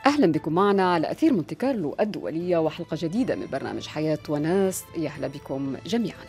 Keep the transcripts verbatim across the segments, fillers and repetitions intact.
أهلا بكم معنا على أثير مونتي كارلو الدولية وحلقة جديدة من برنامج حياة وناس. يا أهلا بكم جميعا.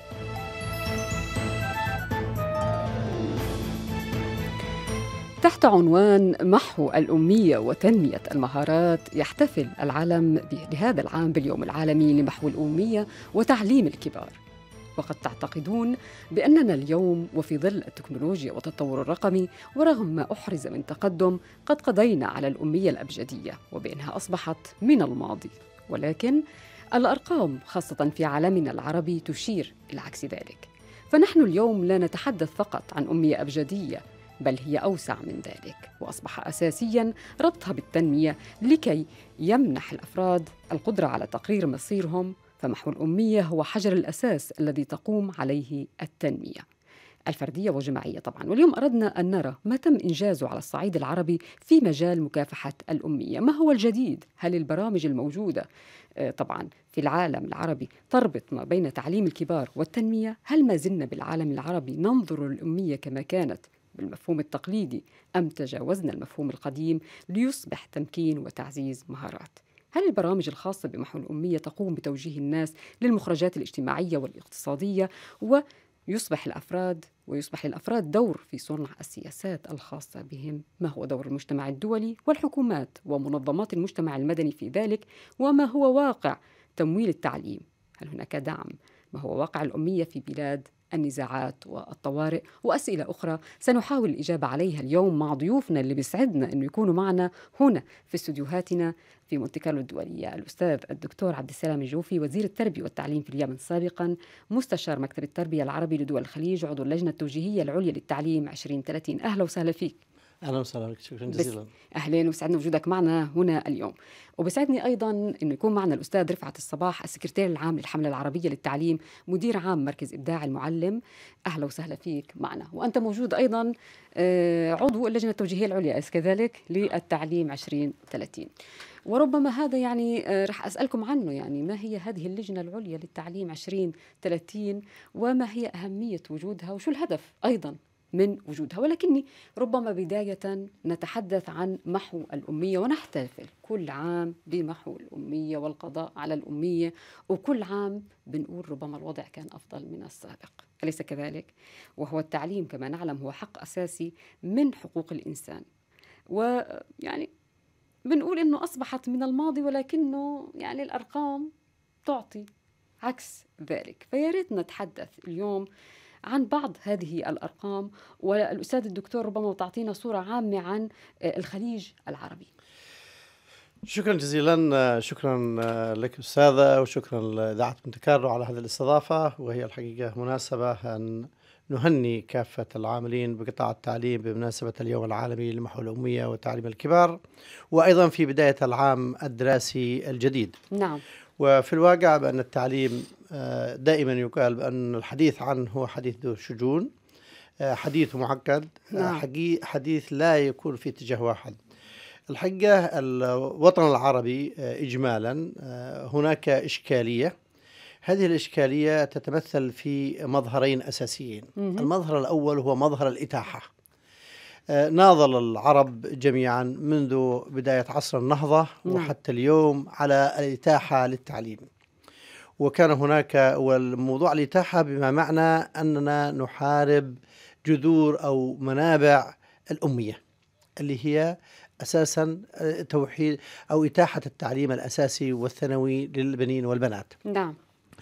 تحت عنوان محو الأمية وتنمية المهارات، يحتفل العالم بهذا العام باليوم العالمي لمحو الأمية وتعليم الكبار. وقد تعتقدون بأننا اليوم وفي ظل التكنولوجيا والتطور الرقمي ورغم ما أحرز من تقدم قد قضينا على الأمية الأبجدية وبأنها أصبحت من الماضي، ولكن الأرقام خاصة في عالمنا العربي تشير إلى عكس ذلك. فنحن اليوم لا نتحدث فقط عن أمية أبجدية، بل هي أوسع من ذلك، وأصبح أساسياً ربطها بالتنمية لكي يمنح الأفراد القدرة على تقرير مصيرهم. فمحو الأمية هو حجر الأساس الذي تقوم عليه التنمية الفردية والجماعية طبعاً. واليوم أردنا أن نرى ما تم إنجازه على الصعيد العربي في مجال مكافحة الأمية. ما هو الجديد؟ هل البرامج الموجودة طبعاً في العالم العربي تربط ما بين تعليم الكبار والتنمية؟ هل ما زلنا بالعالم العربي ننظر للأمية كما كانت بالمفهوم التقليدي، أم تجاوزنا المفهوم القديم ليصبح تمكين وتعزيز مهارات؟ هل البرامج الخاصة بمحو الأمية تقوم بتوجيه الناس للمخرجات الاجتماعية والاقتصادية، ويصبح الأفراد ويصبح للأفراد دور في صنع السياسات الخاصة بهم؟ ما هو دور المجتمع الدولي والحكومات ومنظمات المجتمع المدني في ذلك؟ وما هو واقع تمويل التعليم؟ هل هناك دعم؟ ما هو واقع الأمية في بلاد النزاعات والطوارئ؟ وأسئلة أخرى سنحاول الإجابة عليها اليوم مع ضيوفنا اللي بيسعدنا أنه يكونوا معنا هنا في استوديوهاتنا في مونتي كارلو الدولية. الأستاذ الدكتور عبد السلام الجوفي، وزير التربية والتعليم في اليمن سابقا، مستشار مكتب التربية العربي لدول الخليج، عضو اللجنة التوجيهية العليا للتعليم عشرين ثلاثين. أهلا وسهلا فيك. أهلا وسهلا، شكرا جزيلا. أهلين، وسعدنا وجودك معنا هنا اليوم. وبسعدني أيضا أنه يكون معنا الأستاذ رفعت الصباح، السكرتير العام للحملة العربية للتعليم، مدير عام مركز إبداع المعلم. أهلا وسهلا فيك معنا. وأنت موجود أيضا عضو اللجنة التوجيهية العليا كذلك للتعليم عشرين ثلاثين. وربما هذا يعني رح أسألكم عنه، يعني ما هي هذه اللجنة العليا للتعليم عشرين ثلاثين وما هي أهمية وجودها وشو الهدف أيضا من وجودها؟ ولكني ربما بداية نتحدث عن محو الأمية، ونحتفل كل عام بمحو الأمية والقضاء على الأمية، وكل عام بنقول ربما الوضع كان أفضل من السابق، أليس كذلك؟ وهو التعليم كما نعلم هو حق أساسي من حقوق الإنسان، ويعني بنقول إنه أصبحت من الماضي، ولكنه يعني الأرقام تعطي عكس ذلك. فياريت نتحدث اليوم عن بعض هذه الأرقام، والأستاذ الدكتور ربما تعطينا صورة عامة عن الخليج العربي. شكرا جزيلا. شكرا لك أستاذة، وشكرا لإذاعة مونتي كارلو على هذه الاستضافة. وهي الحقيقة مناسبة أن نهني كافة العاملين بقطاع التعليم بمناسبة اليوم العالمي لمحو الأمية وتعليم الكبار، وأيضا في بداية العام الدراسي الجديد. نعم. وفي الواقع بأن التعليم دائما يقال بأن الحديث عنه هو حديث ذو شجون، حديث معقد. نعم. حديث لا يكون في اتجاه واحد. الحقيقة الوطن العربي إجمالا هناك إشكالية. هذه الإشكالية تتمثل في مظهرين أساسيين. المظهر الأول هو مظهر الإتاحة. ناضل العرب جميعا منذ بداية عصر النهضة وحتى اليوم على الإتاحة للتعليم، وكان هناك والموضوع الإتاحة بما معنى أننا نحارب جذور أو منابع الأمية اللي هي أساسا توحيد أو إتاحة التعليم الأساسي والثانوي للبنين والبنات. نعم.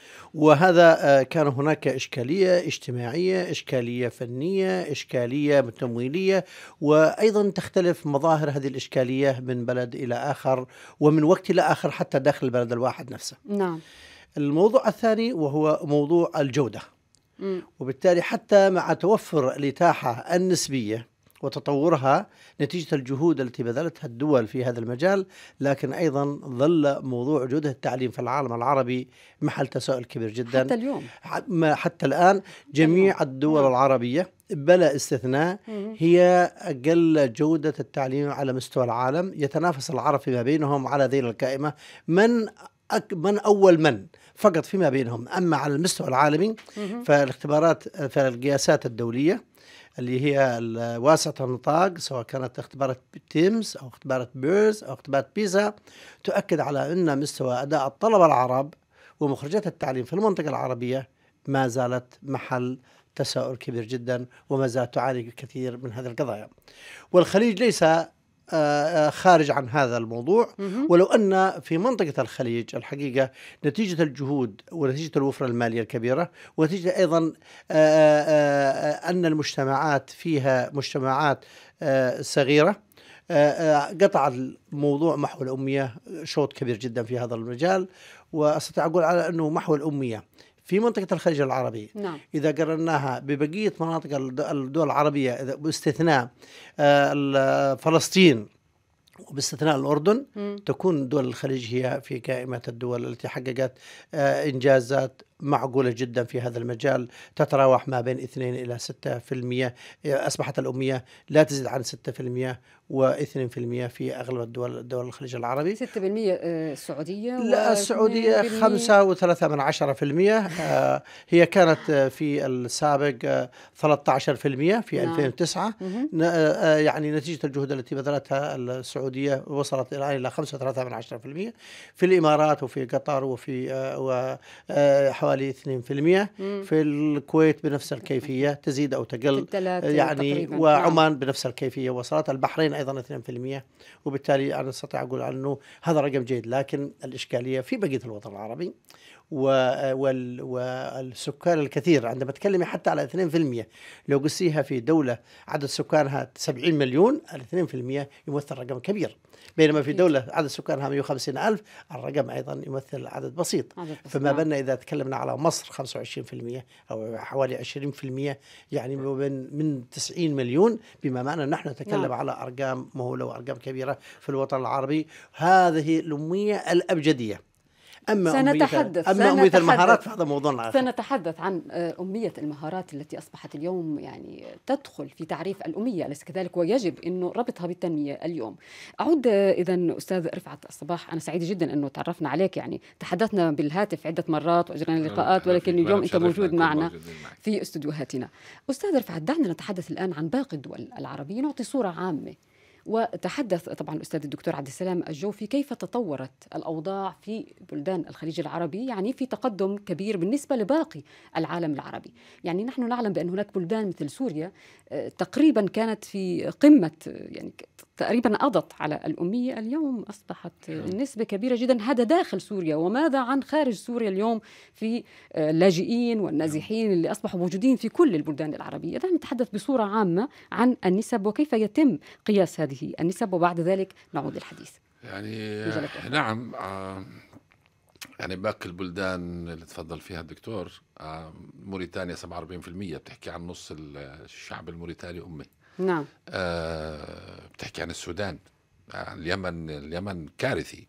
وهذا كان هناك إشكالية اجتماعية، إشكالية فنية، إشكالية تمويلية، وأيضا تختلف مظاهر هذه الإشكالية من بلد إلى آخر ومن وقت إلى آخر حتى داخل البلد الواحد نفسه. نعم. الموضوع الثاني وهو موضوع الجودة. م. وبالتالي حتى مع توفر الإتاحة النسبية وتطورها نتيجة الجهود التي بذلتها الدول في هذا المجال، لكن أيضا ظل موضوع جودة التعليم في العالم العربي محل تساؤل كبير جدا حتى اليوم. حتى الآن جميع الدول العربية بلا استثناء هي أقل جودة التعليم على مستوى العالم. يتنافس العرب فيما بينهم على ذيل القائمة من أك من أول من فقط فيما بينهم. أما على المستوى العالمي فالاختبارات فالقياسات الدولية اللي هي واسعة النطاق، سواء كانت اختبارات تيمز أو اختبارات بيرز أو اختبارات بيزا، تؤكد على أن مستوى أداء الطلبة العرب ومخرجات التعليم في المنطقة العربية ما زالت محل تساؤل كبير جدا، وما زالت تعاني كثير من هذه القضايا. والخليج ليس خارج عن هذا الموضوع، ولو أن في منطقة الخليج الحقيقة نتيجة الجهود ونتيجة الوفرة المالية الكبيرة، ونتيجة أيضا أن المجتمعات فيها مجتمعات صغيرة، قطع الموضوع محو الأمية شوط كبير جدا في هذا المجال. وأستطيع أقول على أنه محو الأمية في منطقة الخليج العربي، نعم. إذا قررناها ببقية مناطق الدول العربية باستثناء فلسطين وباستثناء الأردن، م. تكون دول الخليج هي في قائمة الدول التي حققت إنجازات معقولة جدا في هذا المجال، تتراوح ما بين اثنين إلى ستة في المئة. أصبحت الأمية لا تزيد عن ستة في المئة واثنين في المئة في أغلب الدول دول الخليج العربي. ستة بالمئة السعودية؟ لا، السعودية خمسة وثلاثة من عشرة في المئة. هي كانت في السابق ثلاثة عشر في المئة في نعم. ألفين وتسعة. يعني نتيجة الجهود التي بذلتها السعودية وصلت إلى خمسة وثلاثة من عشرة في المئة. في الإمارات وفي قطر وفي حوالي اثنين في المئة. في الكويت بنفس الكيفية، تزيد أو تقل يعني، وعمان نعم. بنفس الكيفية وصلت. البحرين أيضا اثنين في المئة. وبالتالي أنا أستطيع أقول أنه هذا رقم جيد، لكن الإشكالية في بقية الوطن العربي والسكان الكثير. عندما تكلمي حتى على اثنين في المئة، لو قسيها في دولة عدد سكانها سبعين مليون، الاثنين في المئة يمثل رقم كبير، بينما في دولة عدد سكانها مئة وخمسين ألف الرقم أيضا يمثل عدد بسيط. فما بالنا إذا تكلمنا على مصر خمسة وعشرين في المئة أو حوالي عشرين في المئة، يعني من من تسعين مليون، بما معنى نحن نتكلم نعم. على أرقام مهولة وأرقام كبيرة في الوطن العربي. هذه الأمية الأبجدية. أما سنتحدث أما أمية المهارات فهذا موضوعنا آخر. سنتحدث عن أمية المهارات التي أصبحت اليوم يعني تدخل في تعريف الأمية، أليس كذلك؟ ويجب أنه ربطها بالتنمية اليوم. أعود إذن أستاذ رفعت الصباح، أنا سعيدة جدا أنه تعرفنا عليك، يعني تحدثنا بالهاتف عدة مرات وأجرينا لقاءات، ولكن اليوم أنت موجود معنا في استوديوهاتنا. أستاذ رفعت، دعنا نتحدث الآن عن باقي الدول العربية، نعطي صورة عامة. وتحدث طبعا الأستاذ الدكتور عبد السلام الجوفي كيف تطورت الأوضاع في بلدان الخليج العربي، يعني في تقدم كبير بالنسبة لباقي العالم العربي. يعني نحن نعلم بأن هناك بلدان مثل سوريا تقريبا كانت في قمة، يعني تقريبا قضت على الأمية، اليوم أصبحت النسبة كبيرة جدا. هذا داخل سوريا، وماذا عن خارج سوريا اليوم في اللاجئين والنازحين اللي أصبحوا موجودين في كل البلدان العربية؟ إذا نتحدث بصورة عامة عن النسب وكيف يتم قياس هذه النسب، وبعد ذلك نعود للحديث. يعني نعم، آه يعني باقي البلدان اللي تفضل فيها الدكتور، آه موريتانيا سبعة وأربعين في المئة، بتحكي عن نص الشعب الموريتاني أمي. نعم. آه بتحكي عن السودان، آه اليمن اليمن كارثي.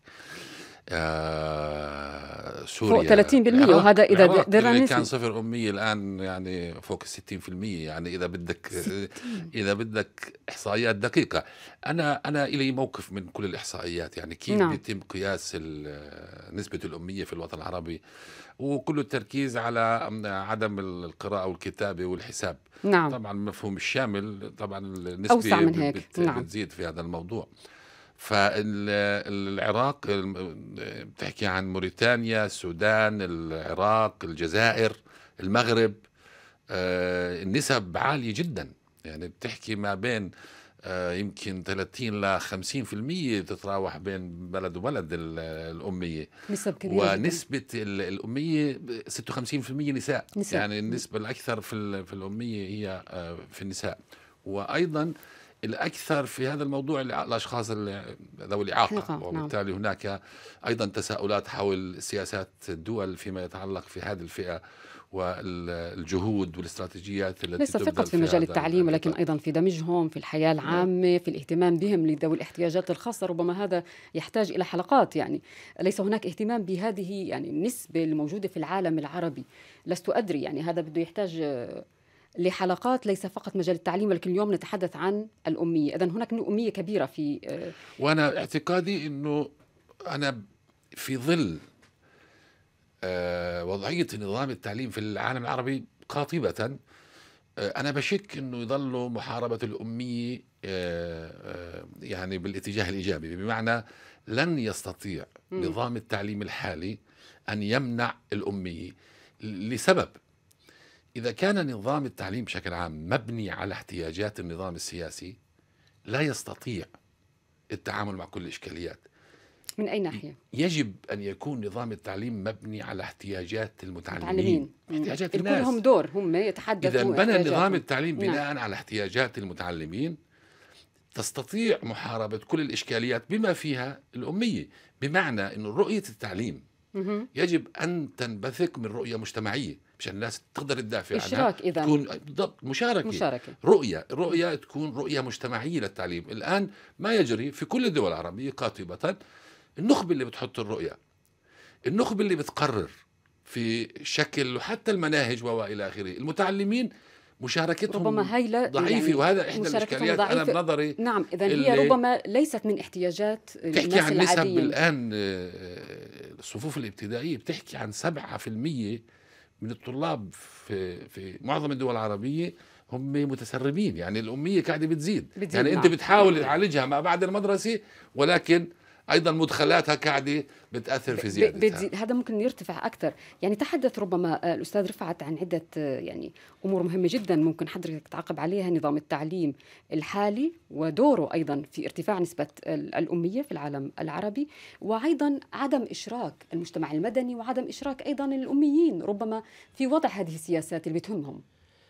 آه سوريا فوق ثلاثين بالمئة، وهذا إذا درنا كان صفر أمية الآن يعني فوق ستين في المئة. يعني إذا بدك ستين. إذا بدك إحصائيات دقيقة، أنا أنا إلي موقف من كل الإحصائيات، يعني كيف نعم. بيتم قياس نسبة الأمية في الوطن العربي، وكل التركيز على عدم القراءة والكتابة والحساب. نعم. طبعا المفهوم الشامل طبعا النسبة بت نعم. بتزيد في هذا الموضوع. فالعراق بتحكي عن موريتانيا، السودان، العراق، الجزائر، المغرب، النسب عالية جدا، يعني بتحكي ما بين يمكن ثلاثين إلى خمسين في المئة تتراوح بين بلد وبلد الأمية. نسب كبيرة ونسبة جداً. الأمية ستة وخمسين في المئة نساء. نساء. يعني النسبة الأكثر في في الأمية هي في النساء. وأيضا الأكثر في هذا الموضوع الأشخاص ذوي الإعاقة، وبالتالي هناك أيضا تساؤلات حول سياسات الدول فيما يتعلق في هذه الفئة والجهود والاستراتيجيات التي ليس فقط في مجال التعليم، ولكن أيضا في دمجهم في الحياة العامة، في الاهتمام بهم لذوي الاحتياجات الخاصة. ربما هذا يحتاج إلى حلقات، يعني ليس هناك اهتمام بهذه يعني النسبة الموجودة في العالم العربي. لست أدري، يعني هذا بده يحتاج لحلقات، ليس فقط مجال التعليم، ولكن اليوم نتحدث عن الأمية. إذن هناك أمية كبيرة في وأنا اعتقادي أنه أنا في ظل وضعية نظام التعليم في العالم العربي قاطبة، أنا بشك إنه يظلوا محاربة الأمية يعني بالاتجاه الإيجابي، بمعنى لن يستطيع م. نظام التعليم الحالي أن يمنع الأمية لسبب. إذا كان نظام التعليم بشكل عام مبني على احتياجات النظام السياسي لا يستطيع التعامل مع كل الإشكاليات. من أي ناحية؟ يجب أن يكون نظام التعليم مبني على احتياجات المتعلمين، احتياجات الناس. لهم دور، هم يتحدثوا. إذا بنى نظام التعليم بناء نعم. على احتياجات المتعلمين تستطيع محاربة كل الإشكاليات بما فيها الأمية. بمعنى أن رؤية التعليم مه. يجب أن تنبثق من رؤية مجتمعية مشان الناس تقدر تدافع عنها. إشراك إذن. تكون بالضبط مشاركة. مشاركة رؤية رؤية تكون رؤية مجتمعية للتعليم. الآن ما يجري في كل الدول العربية قاطبة، النخبة اللي بتحط الرؤية، النخبة اللي بتقرر في شكل وحتى المناهج وإلى آخره. المتعلمين مشاركتهم ربما هاي لا ضعيفة يعني، وهذا إحدى الإشكاليات أنا بنظري. نعم، إذا هي ربما ليست من احتياجات الناس تحكي عن نسب العاديين. الآن الصفوف الابتدائية بتحكي عن سبعة في المية من الطلاب في في معظم الدول العربية هم متسربين. يعني الأمية قاعدة بتزيد, بتزيد يعني نعم. أنت بتحاول تعالجها ما بعد المدرسة، ولكن أيضا مدخلاتها قاعدة بتأثر في زيادتها. هذا ممكن يرتفع أكثر. يعني تحدث ربما الأستاذ رفعت عن عدة يعني أمور مهمة جدا ممكن حضرتك تعقب عليها. نظام التعليم الحالي ودوره أيضا في ارتفاع نسبة الأمية في العالم العربي، وأيضا عدم إشراك المجتمع المدني وعدم إشراك أيضا الأميين ربما في وضع هذه السياسات اللي بتهمهم.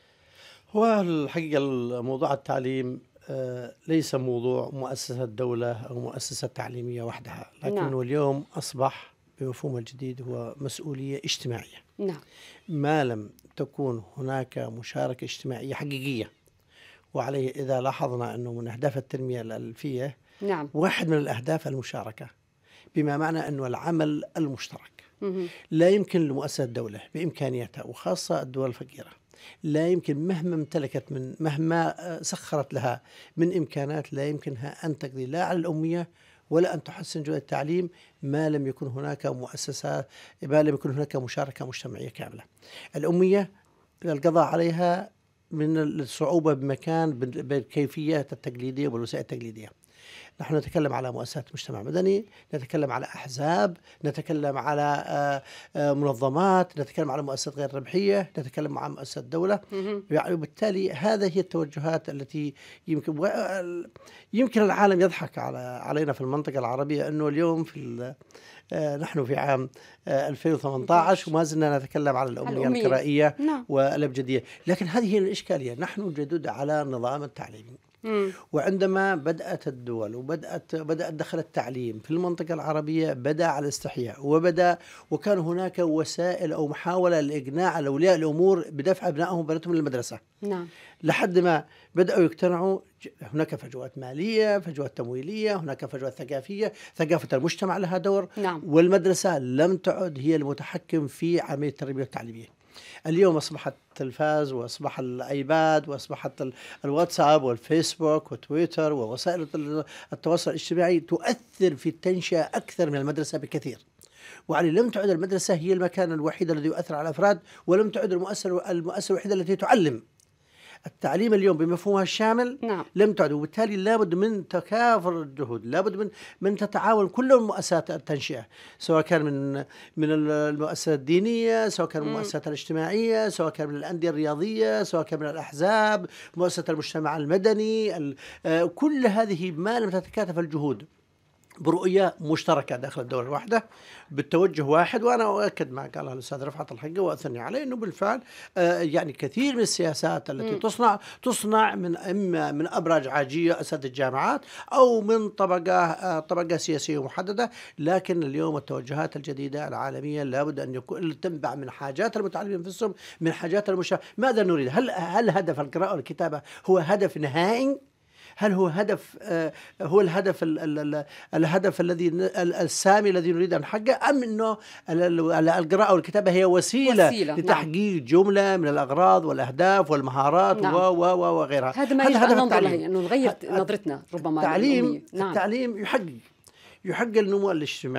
هو الحقيقة موضوع التعليم ليس موضوع مؤسسة دولة أو مؤسسة تعليمية وحدها، لكنه نعم. اليوم أصبح بمفهوم الجديد هو مسؤولية اجتماعية. نعم. ما لم تكون هناك مشاركة اجتماعية حقيقية، وعليه إذا لاحظنا أنه من أهداف التنمية الألفية نعم. واحد من الأهداف المشاركة، بما معنى أنه العمل المشترك. لا يمكن لمؤسسة الدولة بإمكانياتها وخاصة الدول الفقيرة، لا يمكن مهما امتلكت من مهما سخرت لها من إمكانات لا يمكنها أن تقضي لا على الأمية ولا أن تحسن جودة التعليم ما لم يكن هناك مؤسسات، ما لم يكن هناك مشاركة مجتمعية كاملة. الأمية القضاء عليها من الصعوبة بمكان بالكيفيات التقليدية والوسائل التقليدية. نحن نتكلم على مؤسسات مجتمع مدني، نتكلم على أحزاب، نتكلم على منظمات، نتكلم على مؤسسات غير ربحية، نتكلم عن مؤسسات دولة. يعني وبالتالي هذه هي التوجهات التي يمكن يمكن العالم يضحك على علينا في المنطقة العربية أنه اليوم في نحن في عام ألفين وثمانية عشر وما زلنا نتكلم على الأمية القرائية نعم. والأبجدية. لكن هذه هي الإشكالية. نحن جدد على النظام التعليمي. مم. وعندما بدأت الدول وبدأت بدأ دخل التعليم في المنطقة العربية بدأ على الاستحياء وبدأ وكان هناك وسائل أو محاولة لإقناع أولياء الأمور بدفع أبنائهم وبناتهم للمدرسة. نعم. لحد ما بدأوا يقتنعوا. هناك فجوات مالية، فجوات تمويلية، هناك فجوات ثقافية، ثقافة المجتمع لها دور. نعم. والمدرسة لم تعد هي المتحكم في عملية التربية التعليمية. اليوم أصبحت التلفاز وأصبح الآيباد وأصبحت الواتساب والفيسبوك وتويتر ووسائل التواصل الاجتماعي تؤثر في التنشئة أكثر من المدرسة بكثير. وعلي لم تعد المدرسة هي المكان الوحيد الذي يؤثر على الأفراد، ولم تعد المؤسسة المؤسسة الوحيدة التي تعلم. التعليم اليوم بمفهومها الشامل نعم. لم تعد، وبالتالي لابد من تكافل الجهود، لابد من من تتعاون كل المؤسسات التنشئة، سواء كان من من المؤسسات الدينية، سواء كان من المؤسسات الاجتماعية، سواء كان من الأندية الرياضية، سواء كان من الأحزاب، مؤسسة المجتمع المدني. كل هذه ما لم تتكاتف الجهود برؤية مشتركة داخل الدولة الواحدة بالتوجه واحد. وأنا أؤكد ما قاله الأستاذ رفعت الحقة وأثني عليه أنه بالفعل آه يعني كثير من السياسات التي م. تصنع تصنع من إما من أبراج عاجية أساتذة الجامعات أو من طبقة آه طبقة سياسية محددة. لكن اليوم التوجهات الجديدة العالمية لابد أن يكون تنبع من حاجات المتعلمين أنفسهم، من حاجات المشاهد. ماذا نريد؟ هل هل هدف القراءة والكتابة هو هدف نهائي؟ هل هو هدف آه هو الهدف ال ال ال الهدف الذي السامي الذي نريد أن نحققه، أم أنه القراءة والكتابة هي وسيلة, وسيلة لتحقيق نعم. جملة من الأغراض والأهداف والمهارات نعم. و و وغيرها. هذا ما يجب أن ننظر له، أنه نغير نظرتنا ربما. التعليم نعم. التعليم يحقق يحقق النمو الاجتماعي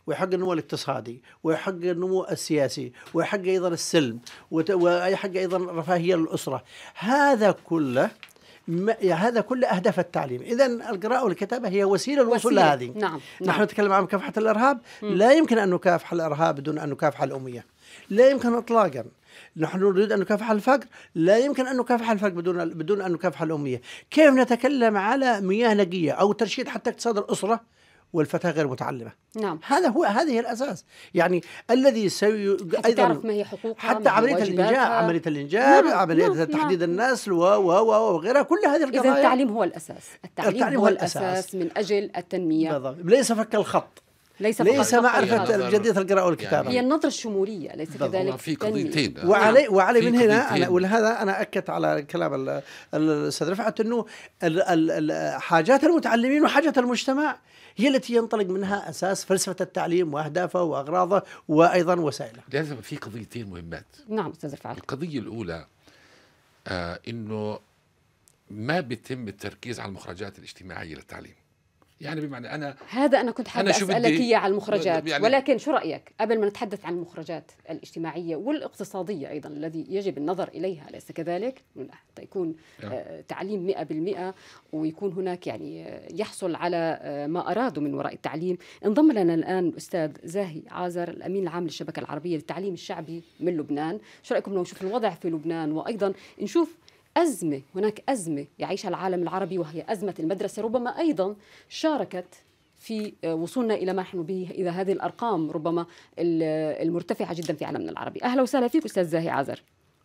ويحقق النمو الاقتصادي، ويحقق النمو السياسي، ويحقق أيضا السلم، ويحقق أيضا الرفاهية للأسرة. هذا كله هذا كل أهداف التعليم. إذن القراءة والكتابة هي وسيلة للوصول لهذه. نعم. نحن نعم. نتكلم عن مكافحة الإرهاب، م. لا يمكن أن نكافح الإرهاب بدون أن نكافح الأمية، لا يمكن إطلاقا. نحن نريد أن نكافح الفقر، لا يمكن أن نكافح الفقر بدون بدون أن نكافح الأمية. كيف نتكلم على مياه نقية أو ترشيد حتى اقتصاد الأسرة والفتاة غير متعلمة؟ نعم. هذا هو هذه الأساس. يعني الذي سي حتى أيضا تعرف ما هي حقوقها، حتى عملية الإنجاب، عملية الإنجاب، نعم. عملية نعم. تحديد نعم. النسل و و وغيرها، كل هذه القضايا. إذا التعليم هو الأساس، التعليم, التعليم هو الأساس. الأساس من أجل التنمية. بالضبط. ليس فك الخط، ليس, ليس معرفة جدية القراءة والكتابة، يعني هي النظرة الشمولية، ليس كذلك في قضيتين. وعلي وعلي من هنا أنا ولهذا أنا أكدت على كلام الأستاذ رفعت أنه حاجات المتعلمين وحاجات المجتمع هي التي ينطلق منها أساس فلسفة التعليم وأهدافه وأغراضه وأيضا وسائله. لازم في قضيتين مهمات. نعم أستاذ رفعت. القضية الأولى آه إنه ما بيتم التركيز على المخرجات الاجتماعية للتعليم. يعني بمعنى أنا هذا أنا كنت حابة أسألك إياه على المخرجات، يعني ولكن شو رأيك قبل ما نتحدث عن المخرجات الاجتماعية والاقتصادية أيضا الذي يجب النظر إليها، أليس كذلك؟ حتى يكون آه تعليم مئة بالمئة ويكون هناك يعني يحصل على آه ما أرادوا من وراء التعليم. انضم لنا الآن الأستاذ زاهي عازر، الأمين العام للشبكة العربية للتعليم الشعبي من لبنان. شو رأيكم لو نشوف الوضع في لبنان وأيضا نشوف أزمة، هناك أزمة يعيشها العالم العربي وهي أزمة المدرسة، ربما أيضا شاركت في وصولنا إلى ما نحن به، إلى هذه الأرقام ربما المرتفعة جدا في عالمنا العربي. أهلا وسهلا فيك أستاذ زاهي عازر.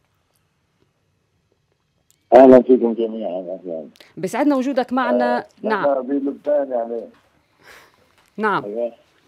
أهلا فيكم جميعا. أهلا، بسعدنا وجودك معنا. آه نعم بلبنان يعني نعم أيوة.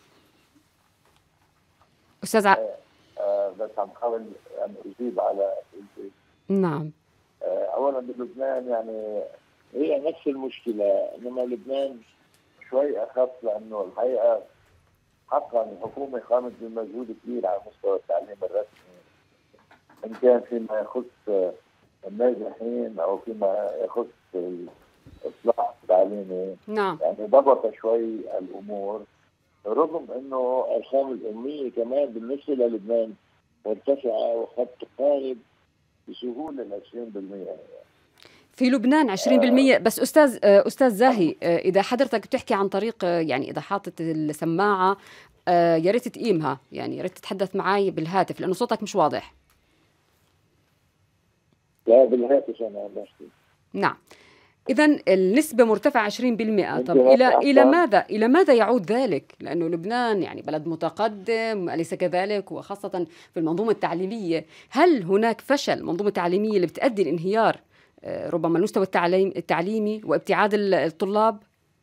أستاذ ع... آه آه بس عم حاول يعني أجيب على الجيب. نعم. اولا بلبنان يعني هي نفس المشكله، انما لبنان شوي اخف، لانه الحقيقه حقا الحكومه قامت بمجهود كبير على مستوى التعليم الرسمي، ان كان فيما يخص الناجحين او فيما يخص الاصلاح التعليمي. نعم. يعني ضبط شوي الامور، رغم انه ارقام الاميه كمان بالنسبه للبنان مرتفعه وقد تقارب بسهولة ال عشرين بالمئة في لبنان عشرين بالمئة. بس أستاذ أستاذ زاهي، إذا حضرتك بتحكي عن طريق يعني إذا حاطط السماعة يا ريت تقيمها، يعني يا ريت تتحدث معي بالهاتف لأنه صوتك مش واضح. لا بالهاتف أنا بحكي. نعم. إذن النسبة مرتفعة عشرين بالمئة. طب إلى إلى ماذا إلى ماذا يعود ذلك؟ لأنه لبنان يعني بلد متقدم أليس كذلك، وخاصة في المنظومة التعليمية. هل هناك فشل منظومة تعليمية اللي بتؤدي لانهيار ربما المستوى التعليم التعليمي وابتعاد الطلاب؟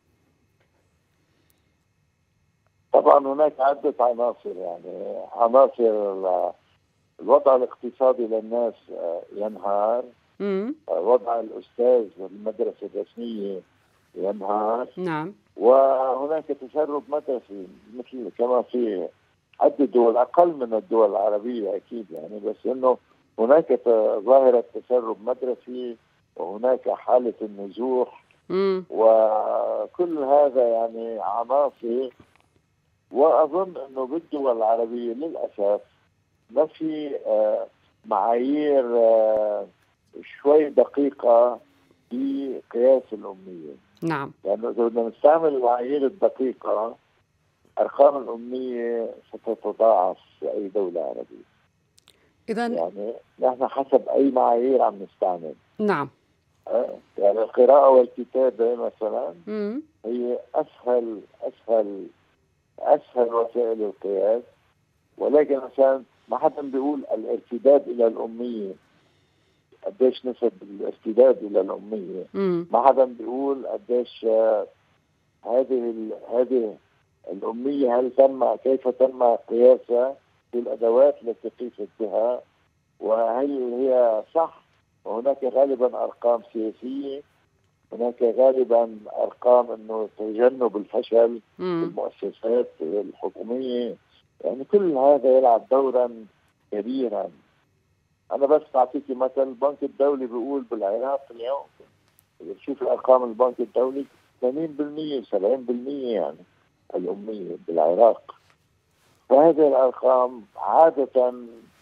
طبعا هناك عدة عناصر، يعني عناصر الوضع الاقتصادي للناس ينهار، مم. وضع الأستاذ والمدرسة الرسمية ينهار. نعم. وهناك تسرب مدرسي مثل كما في عدة دول أقل من الدول العربية أكيد يعني، بس إنه هناك ظاهرة تسرب مدرسي وهناك حالة النزوح. مم. وكل هذا يعني عناصر، وأظن إنه بالدول العربية للأسف ما في آه معايير آه شوي دقيقة في قياس الأمية. نعم. لأنه إذا بدنا نستعمل المعايير الدقيقة أرقام الأمية ستتضاعف في أي دولة عربية. إذن يعني نحن حسب أي معايير عم نستعمل. نعم. آه يعني القراءة والكتابة مثلا مم. هي أسهل أسهل أسهل وسائل القياس، ولكن عشان ما حدا بيقول الارتداد إلى الأمية، قديش نسب الارتداد إلى الأمية، مم. ما حدا بيقول قديش آه هذه هذه الأمية هل تم كيف تم قياسها بالأدوات التي قيست بها، وهل هي صح. وهناك غالبا أرقام سياسية، هناك غالبا أرقام أنه تجنب الفشل في المؤسسات الحكومية. يعني كل هذا يلعب دورا كبيرا. أنا بس أعطيك مثل، البنك الدولي بيقول بالعراق اليوم، إذا تشوف الأرقام البنك الدولي ثمانين بالمئة سبعين بالمئة يعني الأمية بالعراق. وهذه الأرقام عادة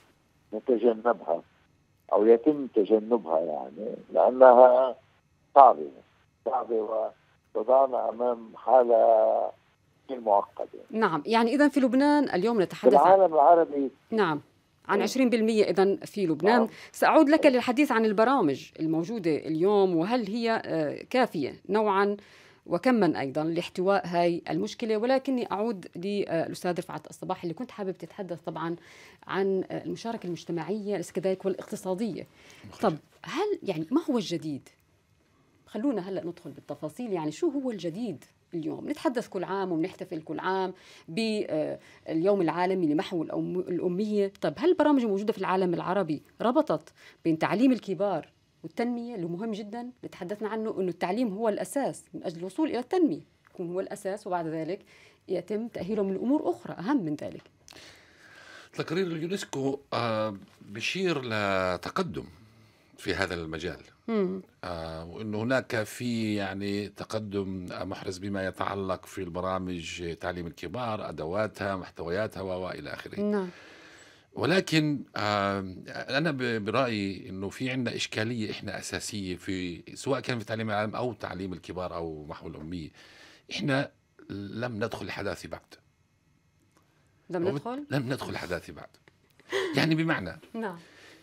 نتجنبها أو يتم تجنبها، يعني لأنها صعبة صعبة وتضعنا أمام حالة معقدة. نعم، يعني إذا في لبنان اليوم نتحدث في العالم العربي نعم عن عشرين بالمئة إذن في لبنان. سأعود لك للحديث عن البرامج الموجودة اليوم، وهل هي كافية نوعا وكما أيضا لاحتواء هاي المشكلة. ولكني أعود للأستاذ رفعت الصباح اللي كنت حابب تتحدث طبعا عن المشاركة المجتمعية ليس كذلك والاقتصادية. طب هل يعني ما هو الجديد؟ خلونا هلأ ندخل بالتفاصيل، يعني شو هو الجديد اليوم؟ نتحدث كل عام وبنحتفل كل عام باليوم العالمي لمحو الأمية. طب هل البرامج الموجودة في العالم العربي ربطت بين تعليم الكبار والتنمية اللي مهم جدا اللي تحدثنا عنه، أنه التعليم هو الأساس من أجل الوصول إلى التنمية، يكون هو الأساس وبعد ذلك يتم تأهيلهم من الأمور أخرى أهم من ذلك؟ تقرير اليونسكو بشير لتقدم في هذا المجال، آه وأنه هناك في يعني تقدم محرز بما يتعلق في البرامج تعليم الكبار، أدواتها، محتوياتها وإلى آخره. نعم. ولكن آه أنا برأيي أنه في عندنا إشكالية إحنا أساسية في سواء كان في تعليم العالم أو تعليم الكبار أو محو الأمية. إحنا لم ندخل الحداثة بعد. لم ندخل؟ لم ندخل الحداثة بعد. يعني بمعنى نعم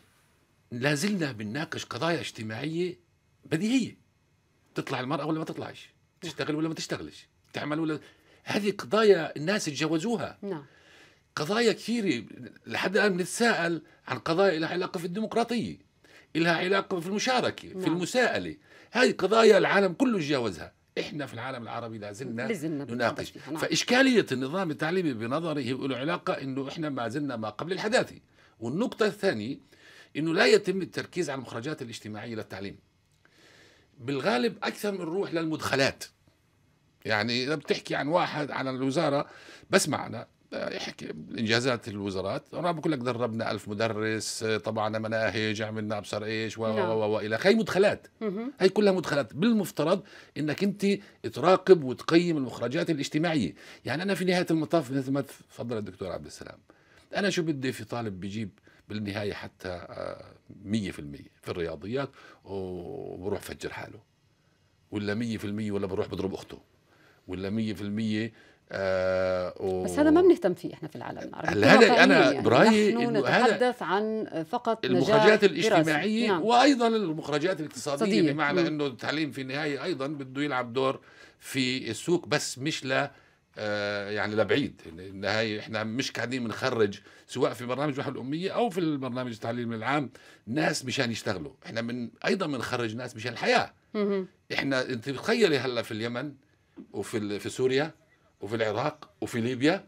لازلنا بنناقش قضايا اجتماعية بديهية، تطلع المرأة ولا ما تطلعش، تشتغل ولا ما تشتغلش، تعمل ولا، هذه قضايا الناس تجاوزوها. نعم. قضايا كثيرة لحد الآن بنتساءل عن قضايا لها علاقة في الديمقراطية، لها علاقة في المشاركة، نعم. في المساءلة، هذه قضايا العالم كله تجاوزها. إحنا في العالم العربي لازلنا نناقش. نعم. فإشكالية النظام التعليمي بنظري هو له علاقة إنه إحنا ما زلنا ما قبل الحداثة. والنقطة الثانية إنه لا يتم التركيز على المخرجات الاجتماعية للتعليم، بالغالب أكثر من روح للمدخلات. يعني إذا بتحكي عن واحد على الوزارة بسمع أنا يحكي إنجازات الوزارات، أنا بقول لك دربنا ألف مدرس، طبعا مناهج، عملنا أبصر إيش و وإلى هي مدخلات، هي كلها مدخلات. بالمفترض إنك أنت تراقب وتقيم المخرجات الاجتماعية. يعني أنا في نهاية المطاف مثل ما تفضل الدكتور عبد السلام، أنا شو بدي في طالب بيجيب بالنهاية حتى مية في المية في الرياضيات وبروح فجر حاله، ولا مية في المية ولا بروح بضرب أخته، ولا مية في المية آه و... بس هذا ما بنهتم فيه احنا في العالم العربي. هذا أنا يعني برأيي نحن نتحدث عن فقط المخرجات الاجتماعية. نعم. وأيضا المخرجات الاقتصادية صديق. بمعنى م. أنه التعليم في النهاية أيضا بده يلعب دور في السوق، بس مش لا آه يعني لبعيد. النهاية احنا مش قاعدين بنخرج سواء في برنامج محو الأمية أو في البرنامج التعليمي العام ناس مشان يشتغلوا، احنا من أيضا بنخرج ناس مشان الحياة. م. احنا انت تخيلي هلا في اليمن وفي في سوريا وفي العراق وفي ليبيا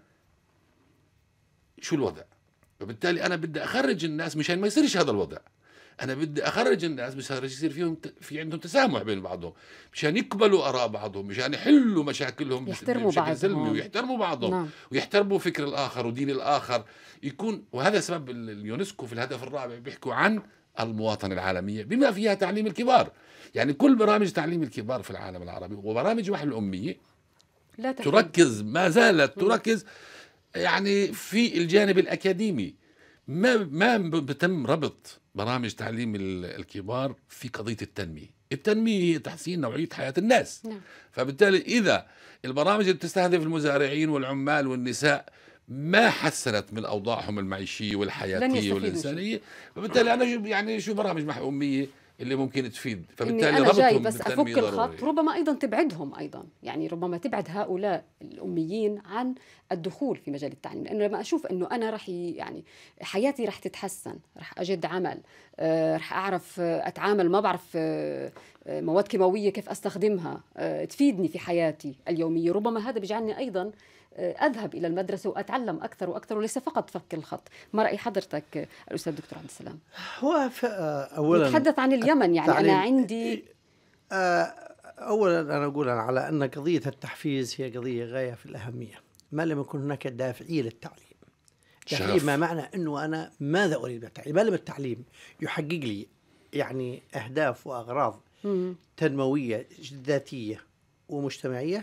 شو الوضع. وبالتالي أنا بدي أخرج الناس مشان ما يصيرش هذا الوضع. أنا بدي أخرج الناس مشان يصير فيهم في عندهم تسامح بين بعضهم، مشان يقبلوا آراء بعضهم، مشان يحلوا مشاكلهم بشكل سلمي ويحترموا بعضهم. نعم. ويحترموا فكر الآخر ودين الآخر يكون. وهذا سبب اليونسكو في الهدف الرابع بيحكوا عن المواطنة العالمية بما فيها تعليم الكبار. يعني كل برامج تعليم الكبار في العالم العربي وبرامج محو الأمية لا تركز، ما زالت تركز يعني في الجانب الأكاديمي. ما ما بتم ربط برامج تعليم الكبار في قضية التنمية. التنمية هي تحسين نوعية حياة الناس. نعم. فبالتالي إذا البرامج اللي بتستهدف المزارعين والعمال والنساء ما حسنت من أوضاعهم المعيشية والحياتية والإنسانية، فبالتالي أنا يعني شو برامج محو أمية اللي ممكن تفيد. فبالتالي أنا جاي بس أفك الخط، ربما أيضا تبعدهم أيضا، يعني ربما تبعد هؤلاء الأميين عن الدخول في مجال التعليم. لأنه لما أشوف أنه أنا رح يعني حياتي رح تتحسن، رح أجد عمل، رح أعرف أتعامل، ما بعرف مواد كيماوية كيف أستخدمها تفيدني في حياتي اليومية، ربما هذا بيجعلني أيضا أذهب إلى المدرسة وأتعلم أكثر وأكثر وليس فقط فك الخط. ما رأي حضرتك الأستاذ دكتور عبد السلام؟ هو أولا نتحدث عن اليمن، يعني أنا عندي أولا أنا أقول على أن قضية التحفيز هي قضية غاية في الأهمية. ما لم يكن هناك دافعية للتعليم، تحليل ما معنى أنه أنا ماذا أريد بالتعليم. ما لم التعليم يحقق لي يعني أهداف وأغراض مم. تنموية ذاتية ومجتمعية،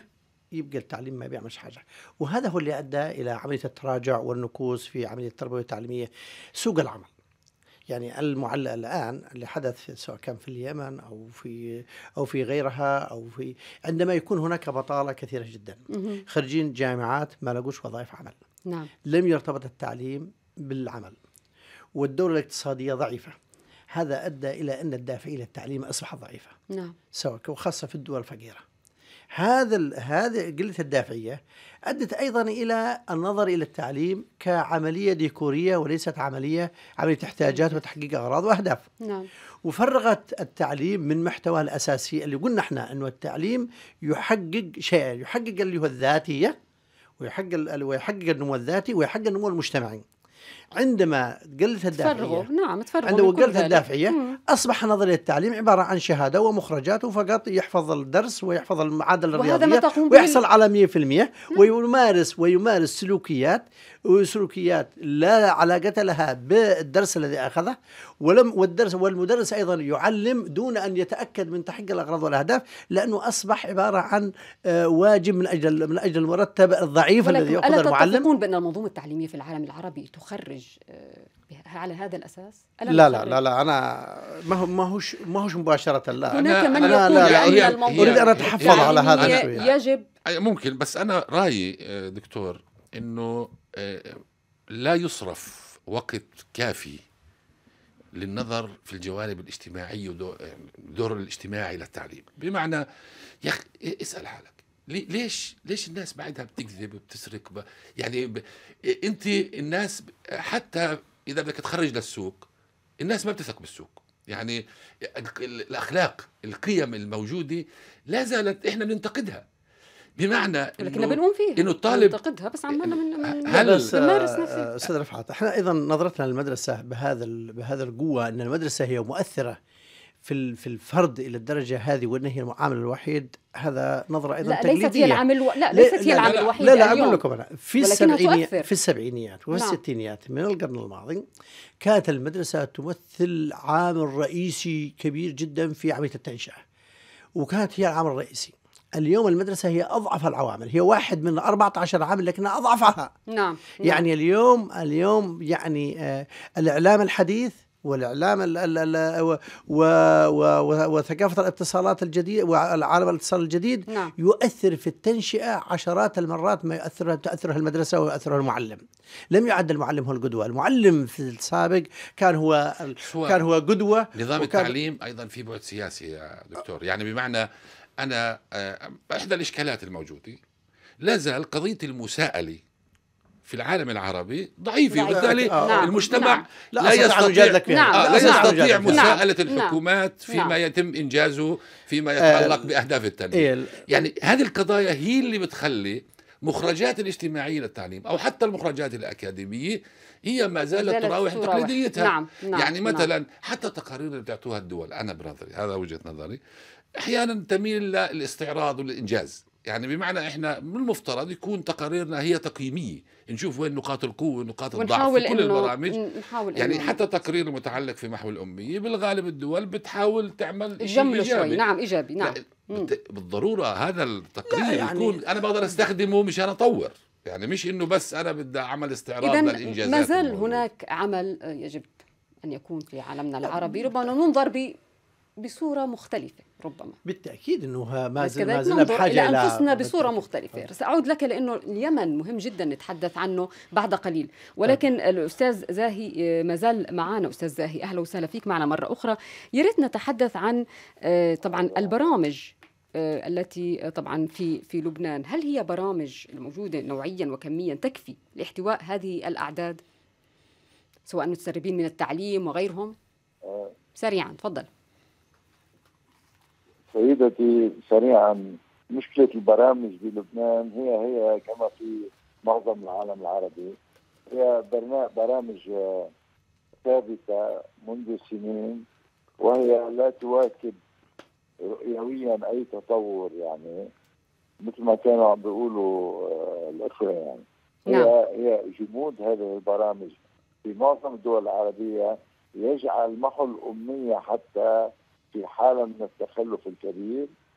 يبقى التعليم ما بيعملش حاجة. وهذا هو اللي أدى إلى عملية التراجع والنكوص في عملية التربوية التعليمية. سوق العمل يعني المعلق الآن اللي حدث سواء كان في اليمن أو في أو في غيرها أو في عندما يكون هناك بطالة كثيرة جدا، خريجين جامعات ما لقوش وظائف عمل. نعم. لم يرتبط التعليم بالعمل، والدولة الاقتصادية ضعيفة. هذا أدى إلى أن الدافعية للتعليم أصبحت ضعيفة. نعم. سواء وخاصة في الدول الفقيرة. هذا هذا قلة الدافعية أدت أيضا إلى النظر إلى التعليم كعملية ديكورية وليست عملية عملية احتياجات وتحقيق أغراض وأهداف. نعم. وفرغت التعليم من محتواه الأساسي اللي قلنا احنا أنه التعليم يحقق شيئين، يحقق اللي هو الذاتية ويحقق ويحقق النمو الذاتي ويحقق النمو المجتمعي. عندما قلت الدافعية نعم تفرغوا عندما قلت الدافعية مم. أصبح نظرية التعليم عبارة عن شهادة ومخرجات وفقط يحفظ الدرس ويحفظ المعادلة الرياضية ويحصل على مية في المية ويمارس ويمارس سلوكيات وسلوكيات لا علاقة لها بالدرس الذي أخذه، ولم والدرس والمدرس أيضا يعلم دون أن يتأكد من تحقيق الأغراض والأهداف، لأنه أصبح عبارة عن واجب من أجل من أجل المرتب الضعيف الذي يأخذ المعلم. ألا تتفقون بأن المنظومة التعليمية في العالم العربي تخرج على هذا الأساس؟ لا لا لا لا أنا ما هو ما هوش ما هوش مباشرة. لا هناك أنا من أنا يقول لا لا لا أريد, أريد أن أتحفظ على هذا شوية. يجب ممكن، بس أنا رأيي دكتور إنه لا يصرف وقت كافي للنظر في الجوانب الاجتماعية ودور الاجتماعي للتعليم. بمعنى يا أخي اسأل حالك ليش ليش الناس بعدها بتكذب وبتسرق ب... يعني ب... انت الناس حتى اذا بدك تخرج للسوق الناس ما بتثق بالسوق. يعني الاخلاق القيم الموجوده لا زالت احنا بننتقدها، بمعنى لكن بنقوم فيها انه الطالب ننتقدها بس عمالنا من هل بنمارس نفسها. استاذ رفعت احنا ايضا نظرتنا للمدرسه بهذا بهذا القوه ان المدرسه هي مؤثره في في الفرد الى الدرجه هذه وان هي المعامل الوحيد، هذا نظره ايضا لا تقليديه. ليست هي العامل و... لا ليست هي العامل الوحيد. لا لا اقول لكم انا في السبعينيات تؤثر. في السبعينيات وفي نعم. الستينيات من القرن الماضي كانت المدرسه تمثل عامل رئيسي كبير جدا في عمليه التنشئه، وكانت هي العامل الرئيسي. اليوم المدرسة هي أضعف العوامل، هي واحد من أربعة عشر عامل لكنها أضعفها. نعم. يعني نعم. اليوم اليوم يعني آه الإعلام الحديث والإعلام ال ال ال و و و وثقافة الاتصالات الجديدة والعالم الاتصال الجديد نعم. يؤثر في التنشئة عشرات المرات ما يؤثرها تأثرها المدرسة ويؤثرها المعلم. لم يعد المعلم هو القدوة، المعلم في السابق كان هو كان هو قدوة. نظام التعليم أيضا في بعد سياسي يا دكتور، يعني بمعنى أنا إحدى الإشكالات الموجودة لا زال قضية المساءلة في العالم العربي ضعيفة، وبالتالي نعم. المجتمع نعم. لا, لا يستطيع نعم. آه لا يستطيع مساءلة نعم. الحكومات فيما نعم. يتم إنجازه فيما يتعلق آه بأهداف التنمية. إيه. يعني هذه القضايا هي اللي بتخلي مخرجات الاجتماعية للتعليم أو حتى المخرجات الأكاديمية هي ما زالت تراوح تقليديتها. نعم. نعم. يعني مثلا نعم. حتى تقارير اللي بتعطوها الدول، أنا بنظري هذا وجهة نظري، أحيانا تميل للاستعراض والإنجاز. يعني بمعنى إحنا من المفترض يكون تقاريرنا هي تقييمية، نشوف وين نقاط القوة ونقاط الضعف في كل البرامج. يعني حتى تقرير المتعلق في محو الأمية بالغالب الدول بتحاول تعمل شيء إيجابي. نعم إيجابي. نعم بالضرورة هذا التقرير يعني يكون أنا بقدر أستخدمه مشان أطور، يعني مش إنه بس أنا بدي أعمل استعراض للإنجازات. ما زال هناك عمل يجب أن يكون في عالمنا العربي، ربما ننظر ب بصورة مختلفة. ربما بالتأكيد أنه ما زلنا بحاجة إلى أنفسنا بصورة مختلفة. سأعود لك لأنه اليمن مهم جدا نتحدث عنه بعد قليل، ولكن الأستاذ زاهي ما زال معنا. أستاذ زاهي أهلا وسهلا فيك معنا مرة أخرى. يريد نتحدث عن طبعا البرامج التي طبعا في في لبنان. هل هي برامج الموجودة نوعيا وكميا تكفي لاحتواء هذه الأعداد سواء متسربين من التعليم وغيرهم؟ سريعا تفضل سيدتي. سريعا، مشكلة البرامج بلبنان هي هي كما في معظم العالم العربي، هي برامج ثابتة منذ سنين وهي لا تواكب رؤيويا أي تطور، يعني مثل ما كانوا عم بيقولوا الأخوة. يعني نعم. هي هي جمود هذه البرامج في معظم الدول العربية يجعل محو الأمية حتى في حالة من التخلف الكبير،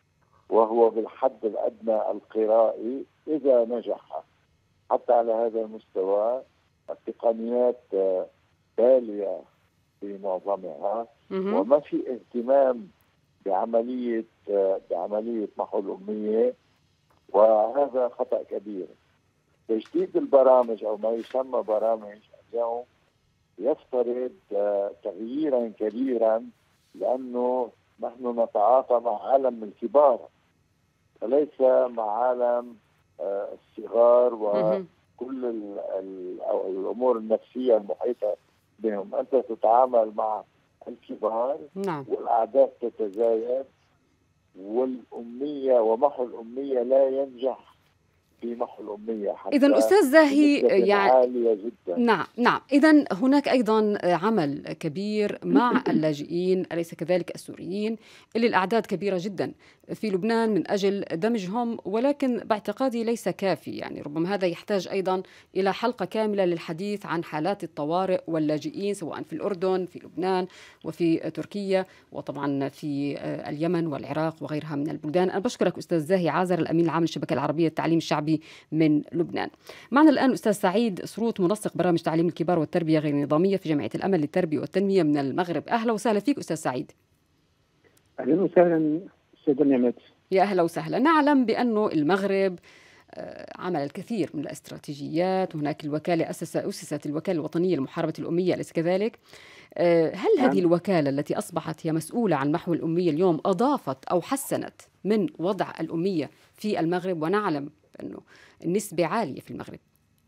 وهو بالحد الأدنى القرائي إذا نجح حتى على هذا المستوى. التقنيات بالية في معظمها وما في اهتمام بعملية بعملية محو الأمية، وهذا خطأ كبير. تجديد البرامج أو ما يسمى برامج اليوم يفترض تغييرا كبيرا، لأنه نحن نتعاطى مع عالم الكبار وليس مع عالم الصغار وكل ال ال أو الأمور النفسية المحيطة بهم. أنت تتعامل مع الكبار، نعم. والأعداد تتزايد، والأمية ومحو الأمية لا ينجح في محو الأمية. إذن أستاذ زاهي يعني عالية جدا. نعم نعم إذن هناك أيضا عمل كبير مع اللاجئين أليس كذلك السوريين اللي الأعداد كبيرة جدا في لبنان من أجل دمجهم، ولكن باعتقادي ليس كافي. يعني ربما هذا يحتاج أيضا إلى حلقة كاملة للحديث عن حالات الطوارئ واللاجئين سواء في الأردن، في لبنان، وفي تركيا، وطبعا في اليمن والعراق وغيرها من البلدان. أنا بشكرك أستاذ زاهي عازر، الأمين العام للشبكة العربية للتعليم الشعبي من لبنان. معنا الآن أستاذ سعيد سروت، منسق برامج تعليم الكبار والتربية غير النظامية في جمعية الأمل للتربية والتنمية من المغرب. أهلا وسهلا فيك أستاذ سعيد. أهلا وسهلا أستاذ نعمت. يا أهلا وسهلا. نعلم بأنه المغرب عمل الكثير من الاستراتيجيات، هناك الوكالة أسس أسست الوكالة الوطنية لمحاربة الأمية أليس كذلك؟ هل هذه الوكالة التي أصبحت هي مسؤولة عن محو الأمية اليوم أضافت أو حسنت من وضع الأمية في المغرب؟ ونعلم أنه النسبة عالية في المغرب.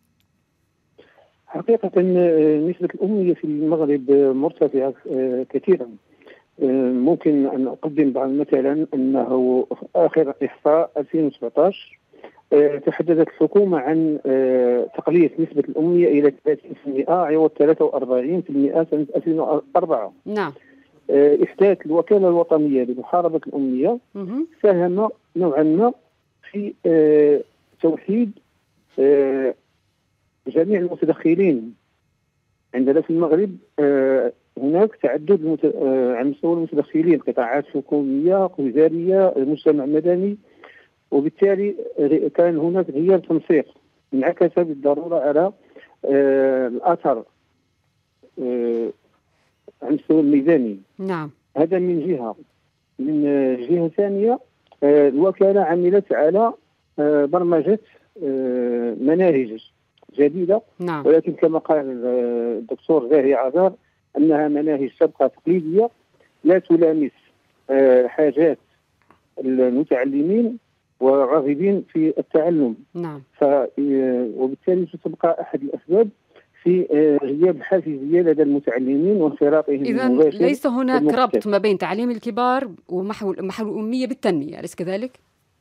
حقيقة نسبة الأمية في المغرب مرتفعة كثيرا. ممكن أن أقدم بعض مثلا أنه آخر إحصاء ألفين وسبعة عشر تحدثت الحكومة عن تقليص نسبة الأمية إلى ثلاثين بالمئة عوض ثلاثة وأربعين بالمئة سنة ألفين وأربعة. نعم. إحداث الوكالة الوطنية لمحاربة الأمية ساهم نوعا ما في توحيد جميع المتدخلين. عندنا في المغرب هناك تعدد المت... على مستوى المتدخلين، قطاعات حكومية، وزارية، المجتمع المدني، وبالتالي كان هناك غياب تنسيق انعكس بالضرورة على الأثر على المستوى الميداني. نعم. هذا من جهة. من جهة ثانية الوكالة عملت على برمجة مناهج جديدة. نعم. ولكن كما قال الدكتور زاهي عازر أنها مناهج تبقى تقليدية لا تلامس حاجات المتعلمين والراغبين في التعلم. نعم. ف وبالتالي ستبقى أحد الأسباب في غياب الحافزية لدى المتعلمين وانخراطهم المباشر. إذن ليس هناك ربط ما بين تعليم الكبار ومحو محو الأمية بالتنمية، أليس كذلك؟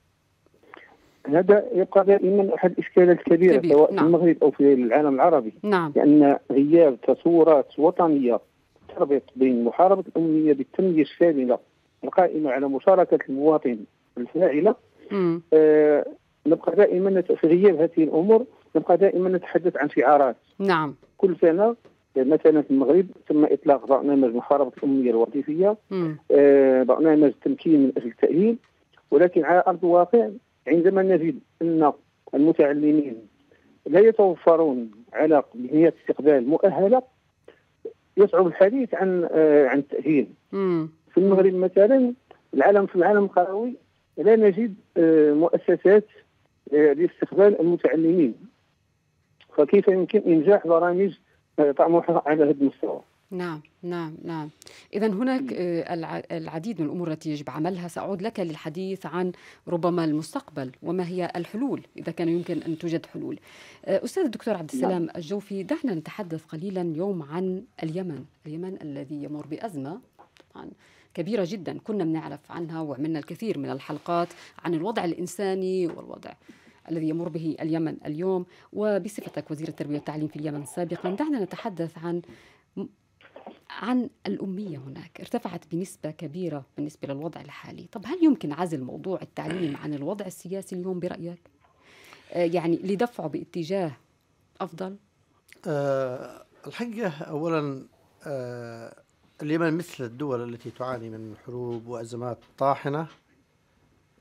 هذا يبقى دائما أحد الإشكالات الكبيرة كبير. سواء نعم. في المغرب أو في العالم العربي. نعم. لأن غياب تصورات وطنية تربط بين محاربة الأمية بالتنمية الشاملة القائمة على مشاركة المواطن الفاعلة. آه نبقى دائما في غياب هذه الأمور نبقى دائما نتحدث عن شعارات. نعم. كل سنة مثلا في المغرب تم إطلاق برنامج محاربة الأمية الوظيفية، آه برنامج تمكين من أجل التأهيل، ولكن على أرض الواقع عندما نجد أن المتعلمين لا يتوفرون على بنيات استقبال مؤهلة يصعب الحديث عن آه عن التأهيل. مم. في المغرب مثلا العالم في العالم القروي لا نجد آه مؤسسات آه لاستقبال المتعلمين، فكيف يمكن إنجاح برامج آه طموحة على هذا المستوى؟ نعم نعم نعم. إذن هناك العديد من الأمور التي يجب عملها. سأعود لك للحديث عن ربما المستقبل وما هي الحلول إذا كان يمكن أن توجد حلول. أستاذ الدكتور عبد السلام الجوفي، دعنا نتحدث قليلا اليوم عن اليمن. اليمن الذي يمر بأزمة طبعا كبيرة جدا، كنا بنعرف عنها وعملنا الكثير من الحلقات عن الوضع الإنساني والوضع الذي يمر به اليمن اليوم، وبصفتك وزير التربية والتعليم في اليمن سابقا دعنا نتحدث عن عن الأمية. هناك ارتفعت بنسبة كبيرة بالنسبة للوضع الحالي. طب هل يمكن عزل موضوع التعليم عن الوضع السياسي اليوم برأيك؟ آه يعني لدفعه باتجاه أفضل؟ أه الحقيقة أولا أه اليمن مثل الدول التي تعاني من حروب وأزمات طاحنة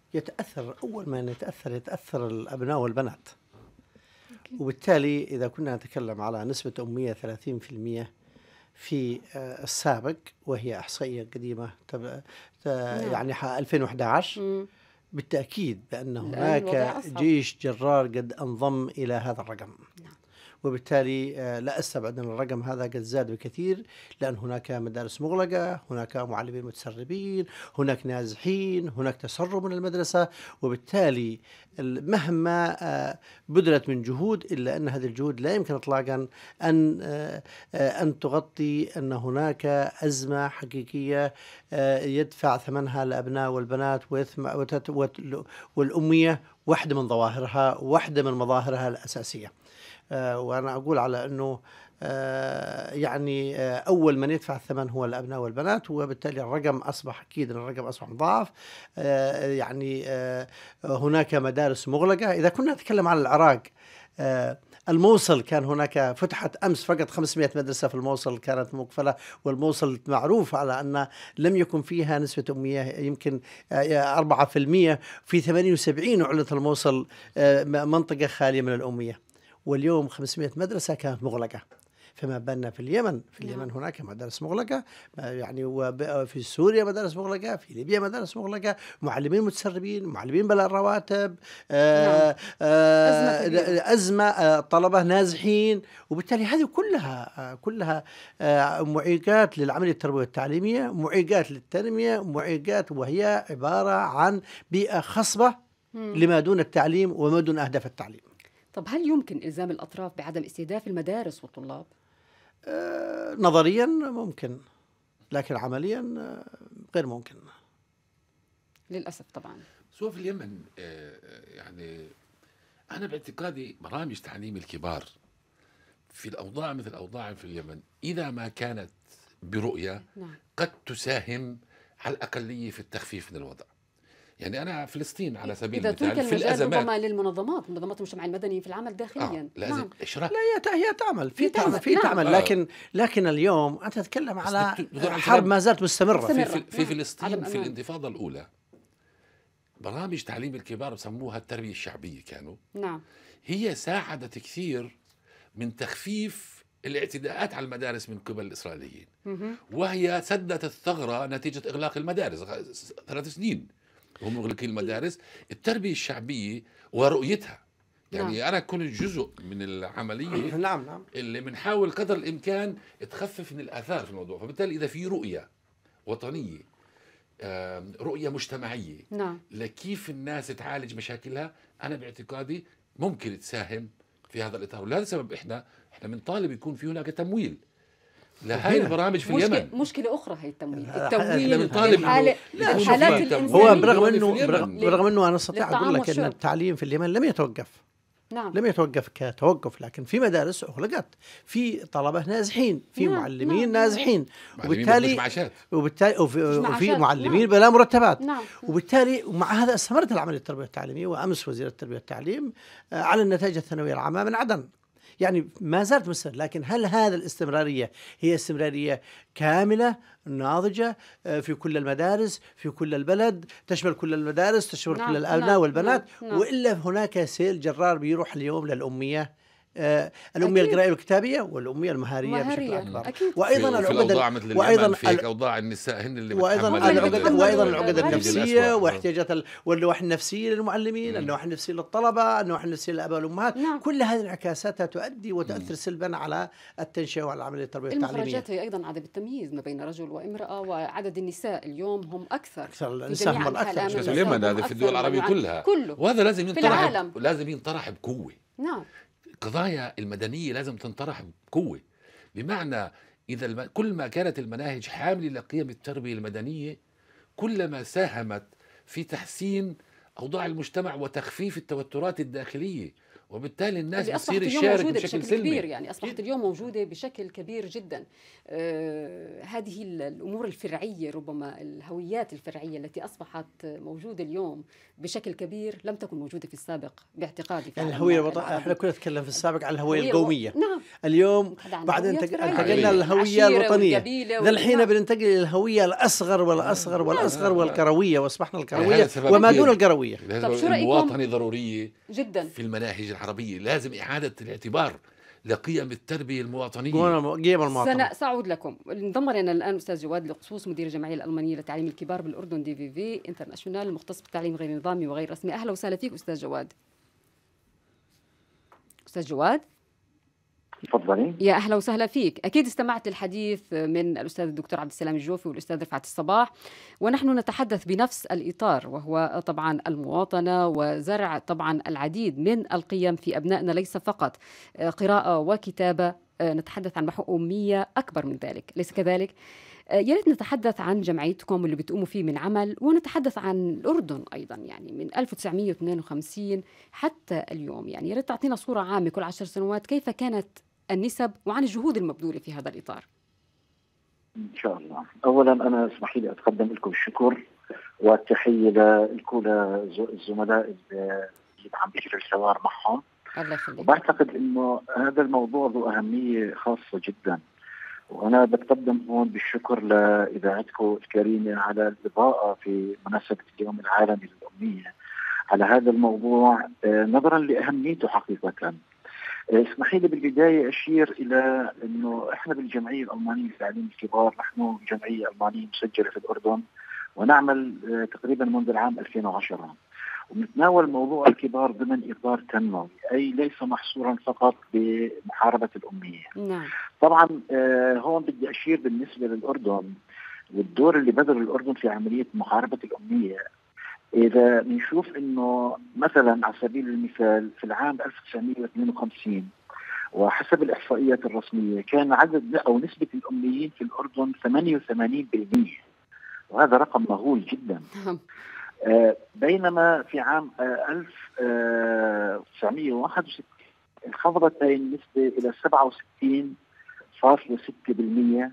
يتأثر أول ما يتأثر يتأثر الأبناء والبنات. وبالتالي إذا كنا نتكلم على نسبة أمية ثلاثين بالمئة في السابق، وهي إحصائية قديمة يعني ألفين وأحد عشر، بالتأكيد بأن هناك جيش جرار قد انضم إلى هذا الرقم. وبالتالي لا أستبعد أن الرقم هذا قد زاد بكثير، لأن هناك مدارس مغلقة، هناك معلمين متسربين، هناك نازحين، هناك تسرب من المدرسة. وبالتالي مهما بذلت من جهود إلا أن هذه الجهود لا يمكن إطلاقا أن أن تغطي أن هناك أزمة حقيقية يدفع ثمنها الأبناء والبنات، والأمية واحدة من ظواهرها، واحدة من مظاهرها الأساسية. آه وأنا أقول على أنه آه يعني آه أول من يدفع الثمن هو الأبناء والبنات، وبالتالي الرقم أصبح أكيد الرقم أصبح مضاعف. آه يعني آه هناك مدارس مغلقة. إذا كنا نتكلم عن العراق، آه الموصل كان هناك فتحت أمس فقط خمسمائة مدرسة في الموصل كانت مقفلة، والموصل معروف على أن لم يكن فيها نسبة أمية يمكن أربعة بالمئة، في ثمانية وسبعين أعلنت الموصل آه منطقة خالية من الأمية، واليوم خمسمائة مدرسة كانت مغلقة. فما بالنا في اليمن، في اليمن هناك مدارس مغلقة، يعني وفي سوريا مدارس مغلقة، في ليبيا مدارس مغلقة، معلمين متسربين، معلمين بلا رواتب، آآ آآ أزمة، طلبة نازحين. وبالتالي هذه كلها كلها معيقات للعملية التربوية التعليمية، معيقات للتنمية، معيقات، وهي عبارة عن بيئة خصبة لما دون التعليم وما دون أهداف التعليم. طب هل يمكن إلزام الأطراف بعدم استهداف المدارس والطلاب؟ آه نظريا ممكن، لكن عمليا آه غير ممكن للأسف. طبعا سوى في اليمن آه يعني أنا باعتقادي برامج تعليم الكبار في الأوضاع مثل أوضاع في اليمن إذا ما كانت برؤية نعم. قد تساهم على الأقلية في التخفيف من الوضع. يعني أنا فلسطين على سبيل المثال في الأزمات ربما للمنظمات منظمات المجتمع المدني في العمل داخليا آه لازم نعم. إشراك. لا هي تعمل في تعمل في تعمل نعم. لكن لكن اليوم أنت تتكلم على حرب ما زالت مستمرة في, في, نعم. في فلسطين في الانتفاضة الأولى برامج تعليم الكبار بسموها التربية الشعبية كانوا نعم. هي ساعدت كثير من تخفيف الاعتداءات على المدارس من قبل الإسرائيليين، وهي سدت الثغرة نتيجة إغلاق المدارس ثلاث سنين هم مغلقين المدارس. التربية الشعبية ورؤيتها يعني نعم. أنا كنت جزء من العملية نعم نعم اللي بنحاول قدر الإمكان تخفف من الآثار في الموضوع. فبالتالي إذا في رؤية وطنية، رؤية مجتمعية نعم. لكيف الناس تعالج مشاكلها، أنا باعتقادي ممكن تساهم في هذا الإطار. ولهذا السبب إحنا إحنا بنطالب يكون في هناك تمويل لهي البرامج في مشكلة اليمن. مشكلة أخرى هي التمويل التمويل الحالة الحالات الإنسانية. هو برغم أنه برغم أنه أنا أستطيع أقول لك أن التعليم في اليمن لم يتوقف نعم. لم يتوقف كتوقف، لكن في مدارس أغلقت، في طلبة نازحين، في نعم. معلمين نعم. نازحين، وبالتالي وبالتالي وفي, وفي معلمين نعم. بلا مرتبات نعم. وبالتالي ومع هذا استمرت العملية التربية التعليمية. وأمس وزير التربية والتعليم على النتائج الثانوية العامة من عدن، يعني ما زالت مستمرة. لكن هل هذا الاستمرارية هي استمرارية كاملة ناضجة في كل المدارس في كل البلد، تشمل كل المدارس، تشمل نعم. كل الأبناء نعم. والبنات نعم. نعم. وإلا هناك سيل جرار بيروح اليوم للأمية، آه الأمية القراءة والكتابية والأمية المهارية بشكل أكبر. وأيضا في الأوضاع مثل وأيضا في أوضاع النساء هن اللي وأيضا العقد وأيضا العقد النفسية واحتياجات ال... والنواحي النفسية للمعلمين، النواحي النفسية للطلبة، النواحي النفسية للآباء والأمهات نعم. كل هذه الانعكاسات تؤدي وتؤثر سلبا على التنشئة وعلى العملية التربوية التعليمية. المخرجات هي أيضا عدم التمييز ما بين رجل وامرأة، وعدد النساء اليوم هم أكثر أكثر النساء هم الأكثر في اليمن، هذا في الدول العربية كلها كله. وهذا لازم ينطرح لازم ينطرح بقوة. نعم. القضايا المدنية لازم تنطرح بقوة، بمعنى إذا الم... كل ما كانت المناهج حاملة لقيم التربية المدنية كلما ساهمت في تحسين أوضاع المجتمع وتخفيف التوترات الداخلية وبالتالي الناس بتصير تشارك بشكل, بشكل سلمي كبير. يعني أصبحت جد. اليوم موجودة بشكل كبير جدا. آه هذه الأمور الفرعية، ربما الهويات الفرعية التي أصبحت موجودة اليوم بشكل كبير لم تكن موجودة في السابق باعتقادي. يعني الهوية الوط... احنا كنا نتكلم في السابق عن الهوية القومية. نعم. اليوم بعدين انتقلنا للهوية الوطنية، ذا الحين بننتقل إلى الهوية الأصغر والأصغر والأصغر والكروية، وأصبحنا الكروية وما دون الكروية. طب شو رأيكم؟ المواطنة ضرورية جدا في المناهج العربية، لازم إعادة الاعتبار لقيم التربية المواطنية. قيم المواطنة. سأعود لكم. انضم لنا الآن أستاذ جواد القصوص، مدير الجمعية الألمانية للتعليم الكبار بالأردن، دي في في انترناشونال، المختص بالتعليم غير نظامي وغير رسمي. أهلا وسهلا فيك أستاذ جواد. أستاذ جواد تفضلي. يا أهلا وسهلا فيك. أكيد استمعت للحديث من الأستاذ الدكتور عبد السلام الجوفي والأستاذ رفعت الصباح، ونحن نتحدث بنفس الإطار، وهو طبعا المواطنة وزرع طبعا العديد من القيم في أبنائنا، ليس فقط قراءة وكتابة، نتحدث عن محو أمية أكبر من ذلك، ليس كذلك؟ يا ريت نتحدث عن جمعيتكم اللي بتقوموا فيه من عمل، ونتحدث عن الأردن أيضا، يعني من ألف وتسعمئة واثنين وخمسين حتى اليوم. يعني يا ريت تعطينا صورة عامة كل عشر سنوات كيف كانت النسب وعن الجهود المبذولة في هذا الإطار. إن شاء الله. أولا أنا اسمحي لي أتقدم لكم الشكر والتحية لكل الزملاء اللي عم بيجري الحوار معهم. الله يخليك. وبعتقد إنه هذا الموضوع ذو أهمية خاصة جدا، وأنا بتقدم هون بالشكر لإذاعتكم الكريمة على الإضاءة في مناسبة اليوم العالمي للأمية على هذا الموضوع نظرا لأهميته حقيقة. اسمحي لي بالبداية أشير إلى أنه إحنا بالجمعية الألمانية للتعليم الكبار نحن جمعية ألمانية مسجلة في الأردن، ونعمل تقريبا منذ العام ألفين وعشرة، ونتناول موضوع الكبار ضمن إطار تنموي، أي ليس محصورا فقط بمحاربة الأمية. نعم. طبعا هون بدي أشير بالنسبة للأردن والدور اللي بذل الأردن في عملية محاربة الأمية. إذا نشوف إنه مثلا على سبيل المثال في العام ألف وتسعمئة واثنين وخمسين وحسب الإحصائيات الرسمية كان عدد أو نسبة الأميين في الأردن ثمانية وثمانين بالمئة، وهذا رقم مهول جدا. آه بينما في عام آه ألف وتسعمئة وواحد وستين انخفضت هذه النسبة إلى سبعة وستين فاصلة ستة بالمئة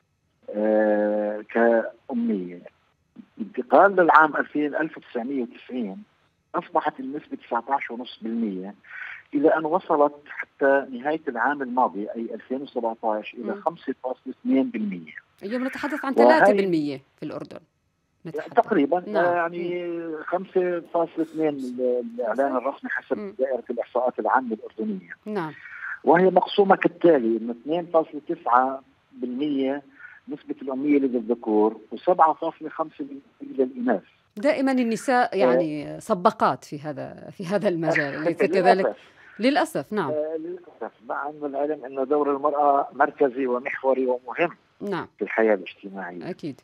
آه كأمية. انتقال للعام ألف وتسعمئة وتسعين أصبحت النسبة تسعة عشر فاصلة خمسة بالمئة إلى أن وصلت حتى نهاية العام الماضي أي ألفين وسبعة عشر إلى خمسة فاصلة اثنين بالمئة. اليوم نتحدث عن ثلاثة بالمئة في الأردن نتحدث. تقريبا نعم. يعني خمسة فاصلة اثنين الإعلان الرسمي حسب م. دائرة الإحصاءات العامة الأردنية. نعم. وهي مقسومة كالتالي إنه اثنين فاصلة تسعة بالمئة نسبة الأمية لدى الذكور وسبعة فاصلة خمسة بالمئة للإناث. دائما النساء يعني سباقات في هذا في هذا المجال ليس كذلك؟ للأسف. نعم. آه للأسف، مع أن العلم أن دور المرأة مركزي ومحوري ومهم نعم. في الحياة الاجتماعية. أكيد.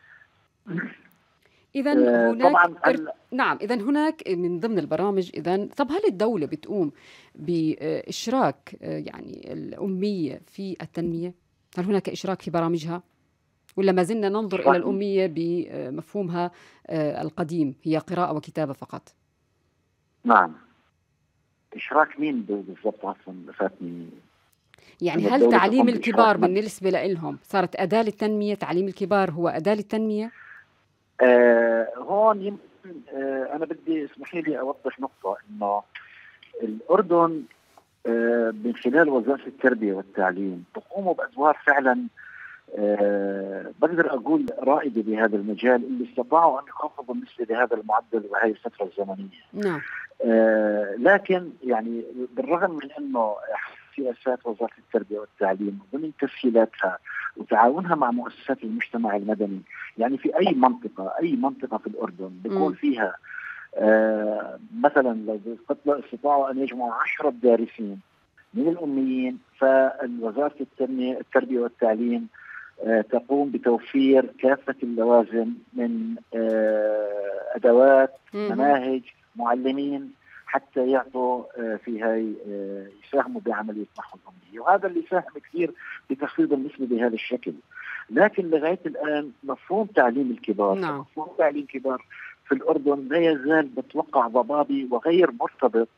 إذا آه هناك طبعا ال... نعم إذا هناك من ضمن البرامج. إذا طب هل الدولة بتقوم بإشراك يعني الأمية في التنمية؟ هل هناك إشراك في برامجها؟ ولا ما زلنا ننظر إلى الأمية بمفهومها القديم، هي قراءة وكتابة فقط؟ نعم. إشراك مين بالضبط؟ عفوا فاتني. يعني هل تعليم الكبار بالنسبة لهم صارت أداة للتنمية؟ تعليم الكبار هو أداة للتنمية؟ آه هون يمكن آه أنا بدي اسمحي لي أوضح نقطة، إنه الأردن آه من خلال وزارة التربية والتعليم تقوم بأدوار فعلا أه بقدر أقول رائدة بهذا المجال، اللي استطاعوا أن يخفضوا النسبة بهذا المعدل وهي الفترة الزمنية. نعم. أه لكن يعني بالرغم من أنه سياسات وزارة التربية والتعليم ومن تسهيلاتها وتعاونها مع مؤسسات المجتمع المدني، يعني في أي منطقة أي منطقة في الأردن بيكون فيها أه مثلا لو استطاعوا أن يجمعوا عشرة دارسين من الأميين، فالوزارة التنمية التربية والتعليم آه تقوم بتوفير كافة اللوازم من آه أدوات مم. مناهج معلمين حتى يعطوا آه في هاي آه يساهموا بعملية محو الأمية، وهذا اللي ساهم كثير بتخفيض النسبة بهذا الشكل. لكن لغاية الآن مفهوم تعليم الكبار نعم. مفهوم تعليم الكبار في الأردن لا يزال بتوقع ضبابي وغير مرتبط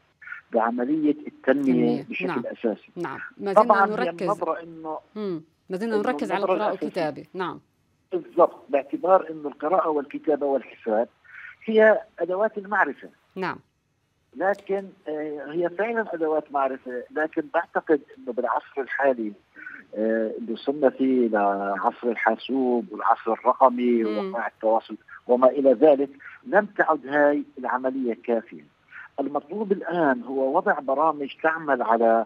بعمليه التنميه بشكل نعم. اساسي. نعم، ما زلنا طبعا نركز النظره انه ما زلنا نركز على القراءه والكتابه. نعم بالضبط، باعتبار انه القراءه والكتابه والحساب هي ادوات المعرفه. نعم، لكن هي فعلا ادوات معرفه، لكن بعتقد انه بالعصر الحالي اللي وصلنا فيه لعصر الحاسوب والعصر الرقمي ومواقع التواصل وما الى ذلك، لم تعد هاي العمليه كافيه. المطلوب الان هو وضع برامج تعمل على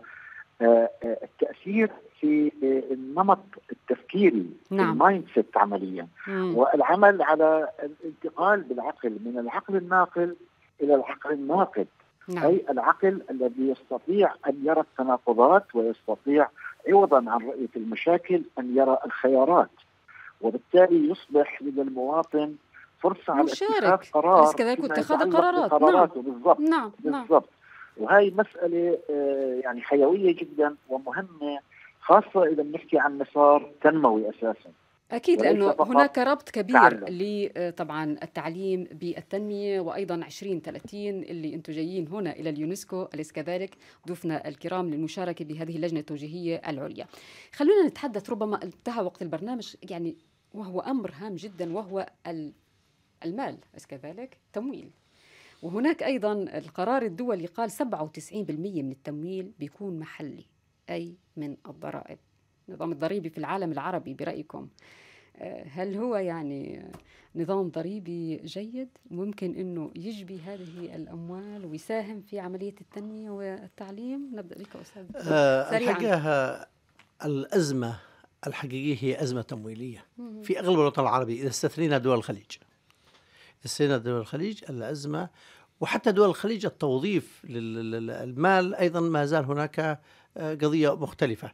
التاثير في النمط التفكيري، نعم. المايند سيت عمليا، مم. والعمل على الانتقال بالعقل من العقل الناقل الى العقل الناقد، نعم. اي العقل الذي يستطيع ان يرى التناقضات ويستطيع عوضا عن رؤيه المشاكل ان يرى الخيارات، وبالتالي يصبح للمواطن فرصه على اتخاذ قرار، بس كذلك اتخاذ قرارات، قراراته. نعم. بالضبط، نعم. بالضبط. وهي مساله يعني حيويه جدا ومهمه، خاصه اذا بنحكي عن مسار تنموي اساسا. أكيد، لأنه هناك ربط كبير لطبعا التعليم بالتنمية، وأيضا عشرين ثلاثين اللي أنتم جايين هنا إلى اليونسكو، أليس كذلك ضيوفنا الكرام للمشاركة بهذه اللجنة التوجيهية العليا. خلونا نتحدث، ربما انتهى وقت البرنامج يعني، وهو أمر هام جدا، وهو المال، أليس كذلك؟ تمويل. وهناك أيضا القرار الدولي قال سبعة وتسعين بالمئة من التمويل بيكون محلي، أي من الضرائب. النظام الضريبي في العالم العربي برأيكم هل هو يعني نظام ضريبي جيد ممكن أنه يجبي هذه الأموال ويساهم في عملية التنمية والتعليم؟ نبدأ بك أستاذ. أه الحقيقة الأزمة الحقيقية هي أزمة تمويلية في أغلب الوطن العربي، إذا استثنينا دول الخليج. استثنينا دول الخليج الأزمة، وحتى دول الخليج التوظيف للمال أيضا ما زال هناك قضية مختلفة.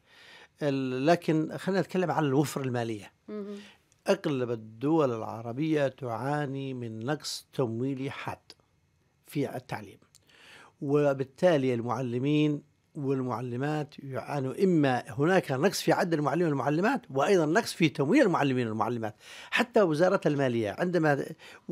لكن خلينا نتكلم عن الوفر المالية. أغلب الدول العربية تعاني من نقص تمويلي حاد في التعليم، وبالتالي المعلمين والمعلمات يعانوا، إما هناك نقص في عدد المعلمين والمعلمات، وأيضا نقص في تمويل المعلمين والمعلمات. حتى وزارة المالية عندما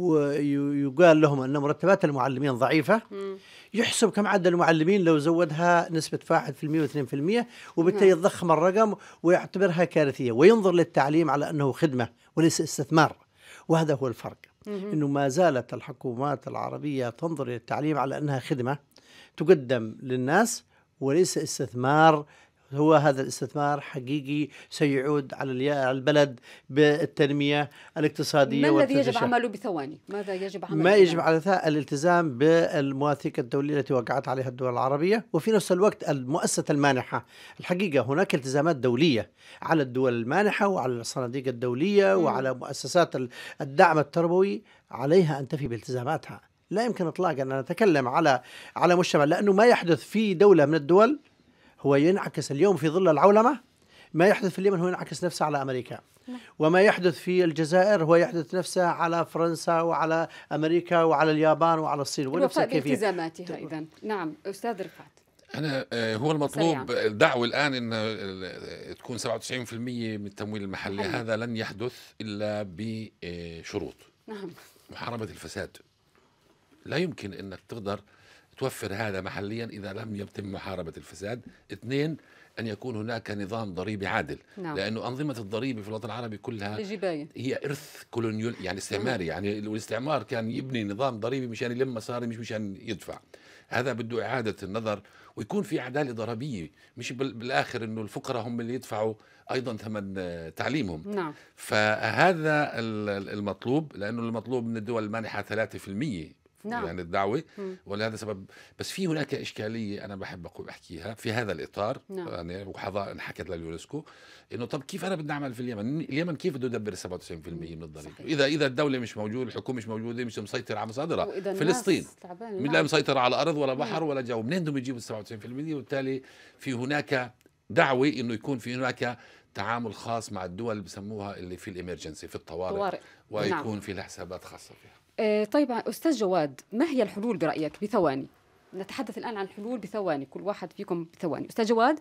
يقال لهم أن مرتبات المعلمين ضعيفة، يحسب كم عدد المعلمين لو زودها نسبة واحد بالمئة واثنين بالمئة، وبالتالي يضخم الرقم ويعتبرها كارثية، وينظر للتعليم على أنه خدمة وليس استثمار. وهذا هو الفرق، أنه ما زالت الحكومات العربية تنظر للتعليم على أنها خدمة تقدم للناس وليس استثمار. هو هذا الاستثمار حقيقي سيعود على البلد بالتنمية الاقتصادية. ما الذي يجب عمله بثواني؟ ماذا يجب عمله؟ ما يجب على الالتزام بالمواثيق الدولية التي وقعت عليها الدول العربية، وفي نفس الوقت المؤسسة المانحة. الحقيقة هناك التزامات دولية على الدول المانحة وعلى الصناديق الدولية م. وعلى مؤسسات الدعم التربوي، عليها أن تفي بالتزاماتها. لا يمكن إطلاقا أن نتكلم على على مجتمع، لأنه ما يحدث في دولة من الدول هو ينعكس اليوم في ظل العولمة. ما يحدث في اليمن هو ينعكس نفسه على أمريكا، وما يحدث في الجزائر هو يحدث نفسه على فرنسا وعلى أمريكا وعلى اليابان وعلى الصين. ونفس الكيفية التزاماتها. إذن نعم أستاذ رفعت. أنا هو المطلوب الدعوة الآن أن تكون سبعة وتسعين بالمئة من التمويل المحلي. حلو. هذا لن يحدث إلا بشروط. نعم. محاربة الفساد. لا يمكن أنك تقدر توفر هذا محليا إذا لم يتم محاربة الفساد. اثنين، أن يكون هناك نظام ضريبي عادل. نعم. لأنه أنظمة الضريبة في الوطن العربي كلها الجباية. هي إرث كولونيول، يعني استعماري. يعني الاستعمار كان يبني نظام ضريبي مشان يلم مصاري، مش مشان يدفع. هذا بده إعادة النظر، ويكون في عدالة ضريبية، مش بالآخر إنه الفقراء هم اللي يدفعوا أيضا ثمن تعليمهم. نعم. فهذا المطلوب، لأنه المطلوب من الدول المانحة ثلاثة بالمئة. نعم. يعني الدعوة، ولهذا سبب. بس في هناك إشكالية أنا بحب أقول أحكيها في هذا الإطار. نعم. يعني وحظا انحكت لليونسكو إنه طب كيف أنا بدي أعمل في اليمن؟ اليمن كيف بده يدبر سبعة وتسعين بالمئة من الضريبة؟ إذا إذا الدولة مش موجودة، الحكومة مش موجودة، مش مسيطرة على مصادرها. فلسطين من لا مسيطرة على أرض ولا بحر ولا جو، منين بدهم يجيبوا سبعة وتسعين بالمئة؟ وبالتالي في هناك دعوة إنه يكون في هناك تعامل خاص مع الدول بسموها اللي في الإمرجنسي، في الطوارئ، طوارئ. ويكون نعم. في لها حسابات خاصة فيها. طيب أستاذ جواد، ما هي الحلول برأيك بثواني؟ نتحدث الآن عن الحلول بثواني، كل واحد فيكم بثواني. أستاذ جواد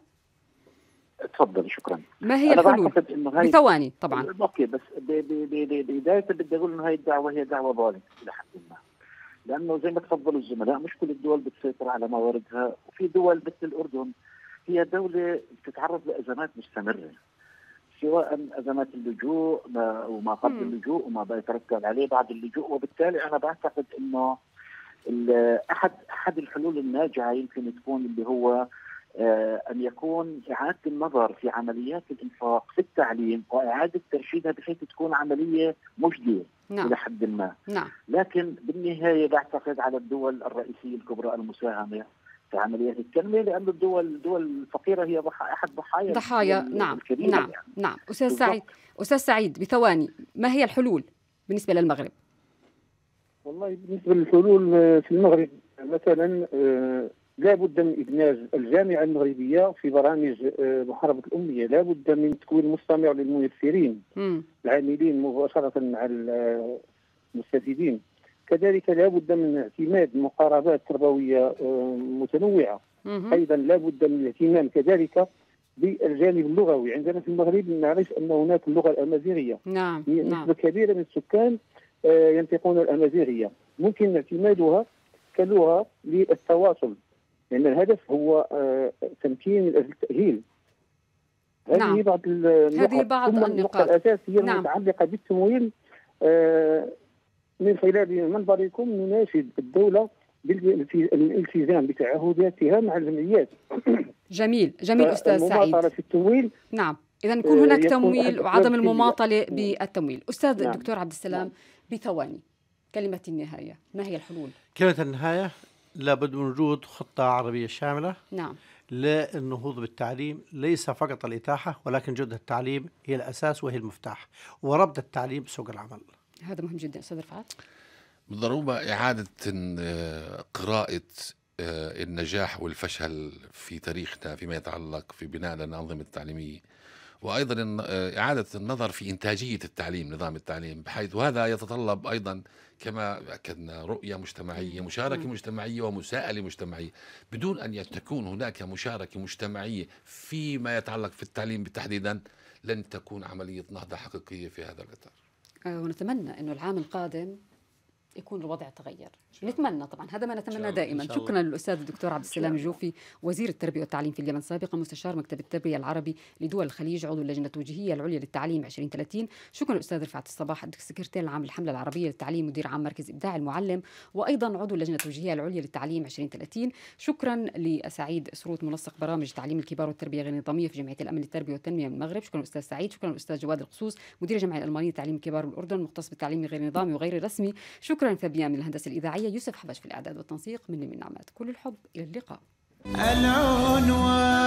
تفضل. شكرا. ما هي الحلول بثواني؟ طبعا أوكي، بس بداية بدي أقول إنه هاي الدعوة هي دعوة ظالمة إلى حد ما، لانه زي ما تفضلوا الزملاء مش كل الدول بتسيطر على مواردها، وفي دول مثل الاردن هي دوله بتتعرض لازمات مستمره، سواء ازمات اللجوء وما قبل اللجوء وما بيترتب عليه بعد اللجوء. وبالتالي انا بعتقد انه احد احد الحلول الناجعه يمكن تكون اللي هو أن يكون إعادة النظر في عمليات الإنفاق في التعليم وإعادة ترشيدها بحيث تكون عملية مجدية نعم. إلى حد ما. نعم. لكن بالنهاية بعتقد على الدول الرئيسية الكبرى المساهمة في عمليات التنمية، لأن الدول الدول الفقيرة هي أحد ضحايا ضحايا نعم نعم يعني. نعم. أستاذ سعيد أستاذ سعيد بثواني، ما هي الحلول بالنسبة للمغرب؟ والله بالنسبة للحلول في المغرب مثلا لا بد من إدماج الجامعة المغربية في برامج محاربة الأمية، لا بد من تكوين مستمع للميسرين العاملين مباشرة مع المستفيدين. كذلك لا بد من اعتماد مقاربات تربوية متنوعة. أيضا لا بد من الاهتمام كذلك بالجانب اللغوي. عندنا في المغرب نعرف أن هناك اللغة الأمازيغية، نعم. نسبة كبيرة من السكان ينطقون الأمازيغية، ممكن اعتمادها كلغة للتواصل، لأن الهدف هو تمكين من أجل التأهيل. هذه نعم. بعض النقط. هذه بعض النقطة الأساسية نعم. المتعلقة بالتمويل. من خلال منبركم نناشد الدولة بالالتزام بتعهداتها مع الجمعيات. جميل جميل أستاذ سعيد. المماطلة في التمويل. نعم، إذا يكون هناك تمويل وعدم المماطلة بالتمويل. أستاذ نعم. الدكتور عبد السلام نعم. بثواني كلمة النهاية، ما هي الحلول؟ كلمة النهاية لابد من وجود خطة عربية شاملة نعم للنهوض بالتعليم، ليس فقط الإتاحة ولكن جودة التعليم هي الأساس وهي المفتاح، وربط التعليم بسوق العمل. هذا مهم جدا. أستاذ رفعت، بالضرورة إعادة قراءة النجاح والفشل في تاريخنا فيما يتعلق في بناء الأنظمة التعليمية، وأيضا إعادة النظر في إنتاجية التعليم، نظام التعليم، بحيث هذا يتطلب أيضا كما أكدنا رؤية مجتمعية، مشاركة مجتمعية ومساءلة مجتمعية. بدون أن تكون هناك مشاركة مجتمعية فيما يتعلق في التعليم تحديدا لن تكون عملية نهضة حقيقية في هذا الإطار. أه ونتمنى أنه العام القادم يكون الوضع تغير، نتمنى طبعا، هذا ما نتمنى دائما. شكرا للأستاذ الدكتور عبد السلام الجوفي، وزير التربية والتعليم في اليمن سابقا، مستشار مكتب التربية العربي لدول الخليج، عضو اللجنة التوجيهية العليا للتعليم عشرين ثلاثين. شكرا للأستاذ رفعت الصباح، السكرتير العام للحملة العربية للتعليم، مدير عام مركز إبداع المعلم، وأيضا عضو اللجنة التوجيهية العليا للتعليم عشرين ثلاثين. شكرا لسعيد سروت، منسق برامج تعليم الكبار والتربية غير النظامية في جمعية الأمن للتربية والتنمية من المغرب. شكرا للأستاذ سعيد. شكرا للأستاذ جواد القصوص، مدير الجمعية الألمانية لتعليم الكبار بالأردن، مختص بالتعليم غير النظامي وغير الرسمي. شكرا فابيان من الهندسة الإذاعية، يوسف حبش في الإعداد والتنسيق، مني من نعمات. كل الحب، إلى اللقاء.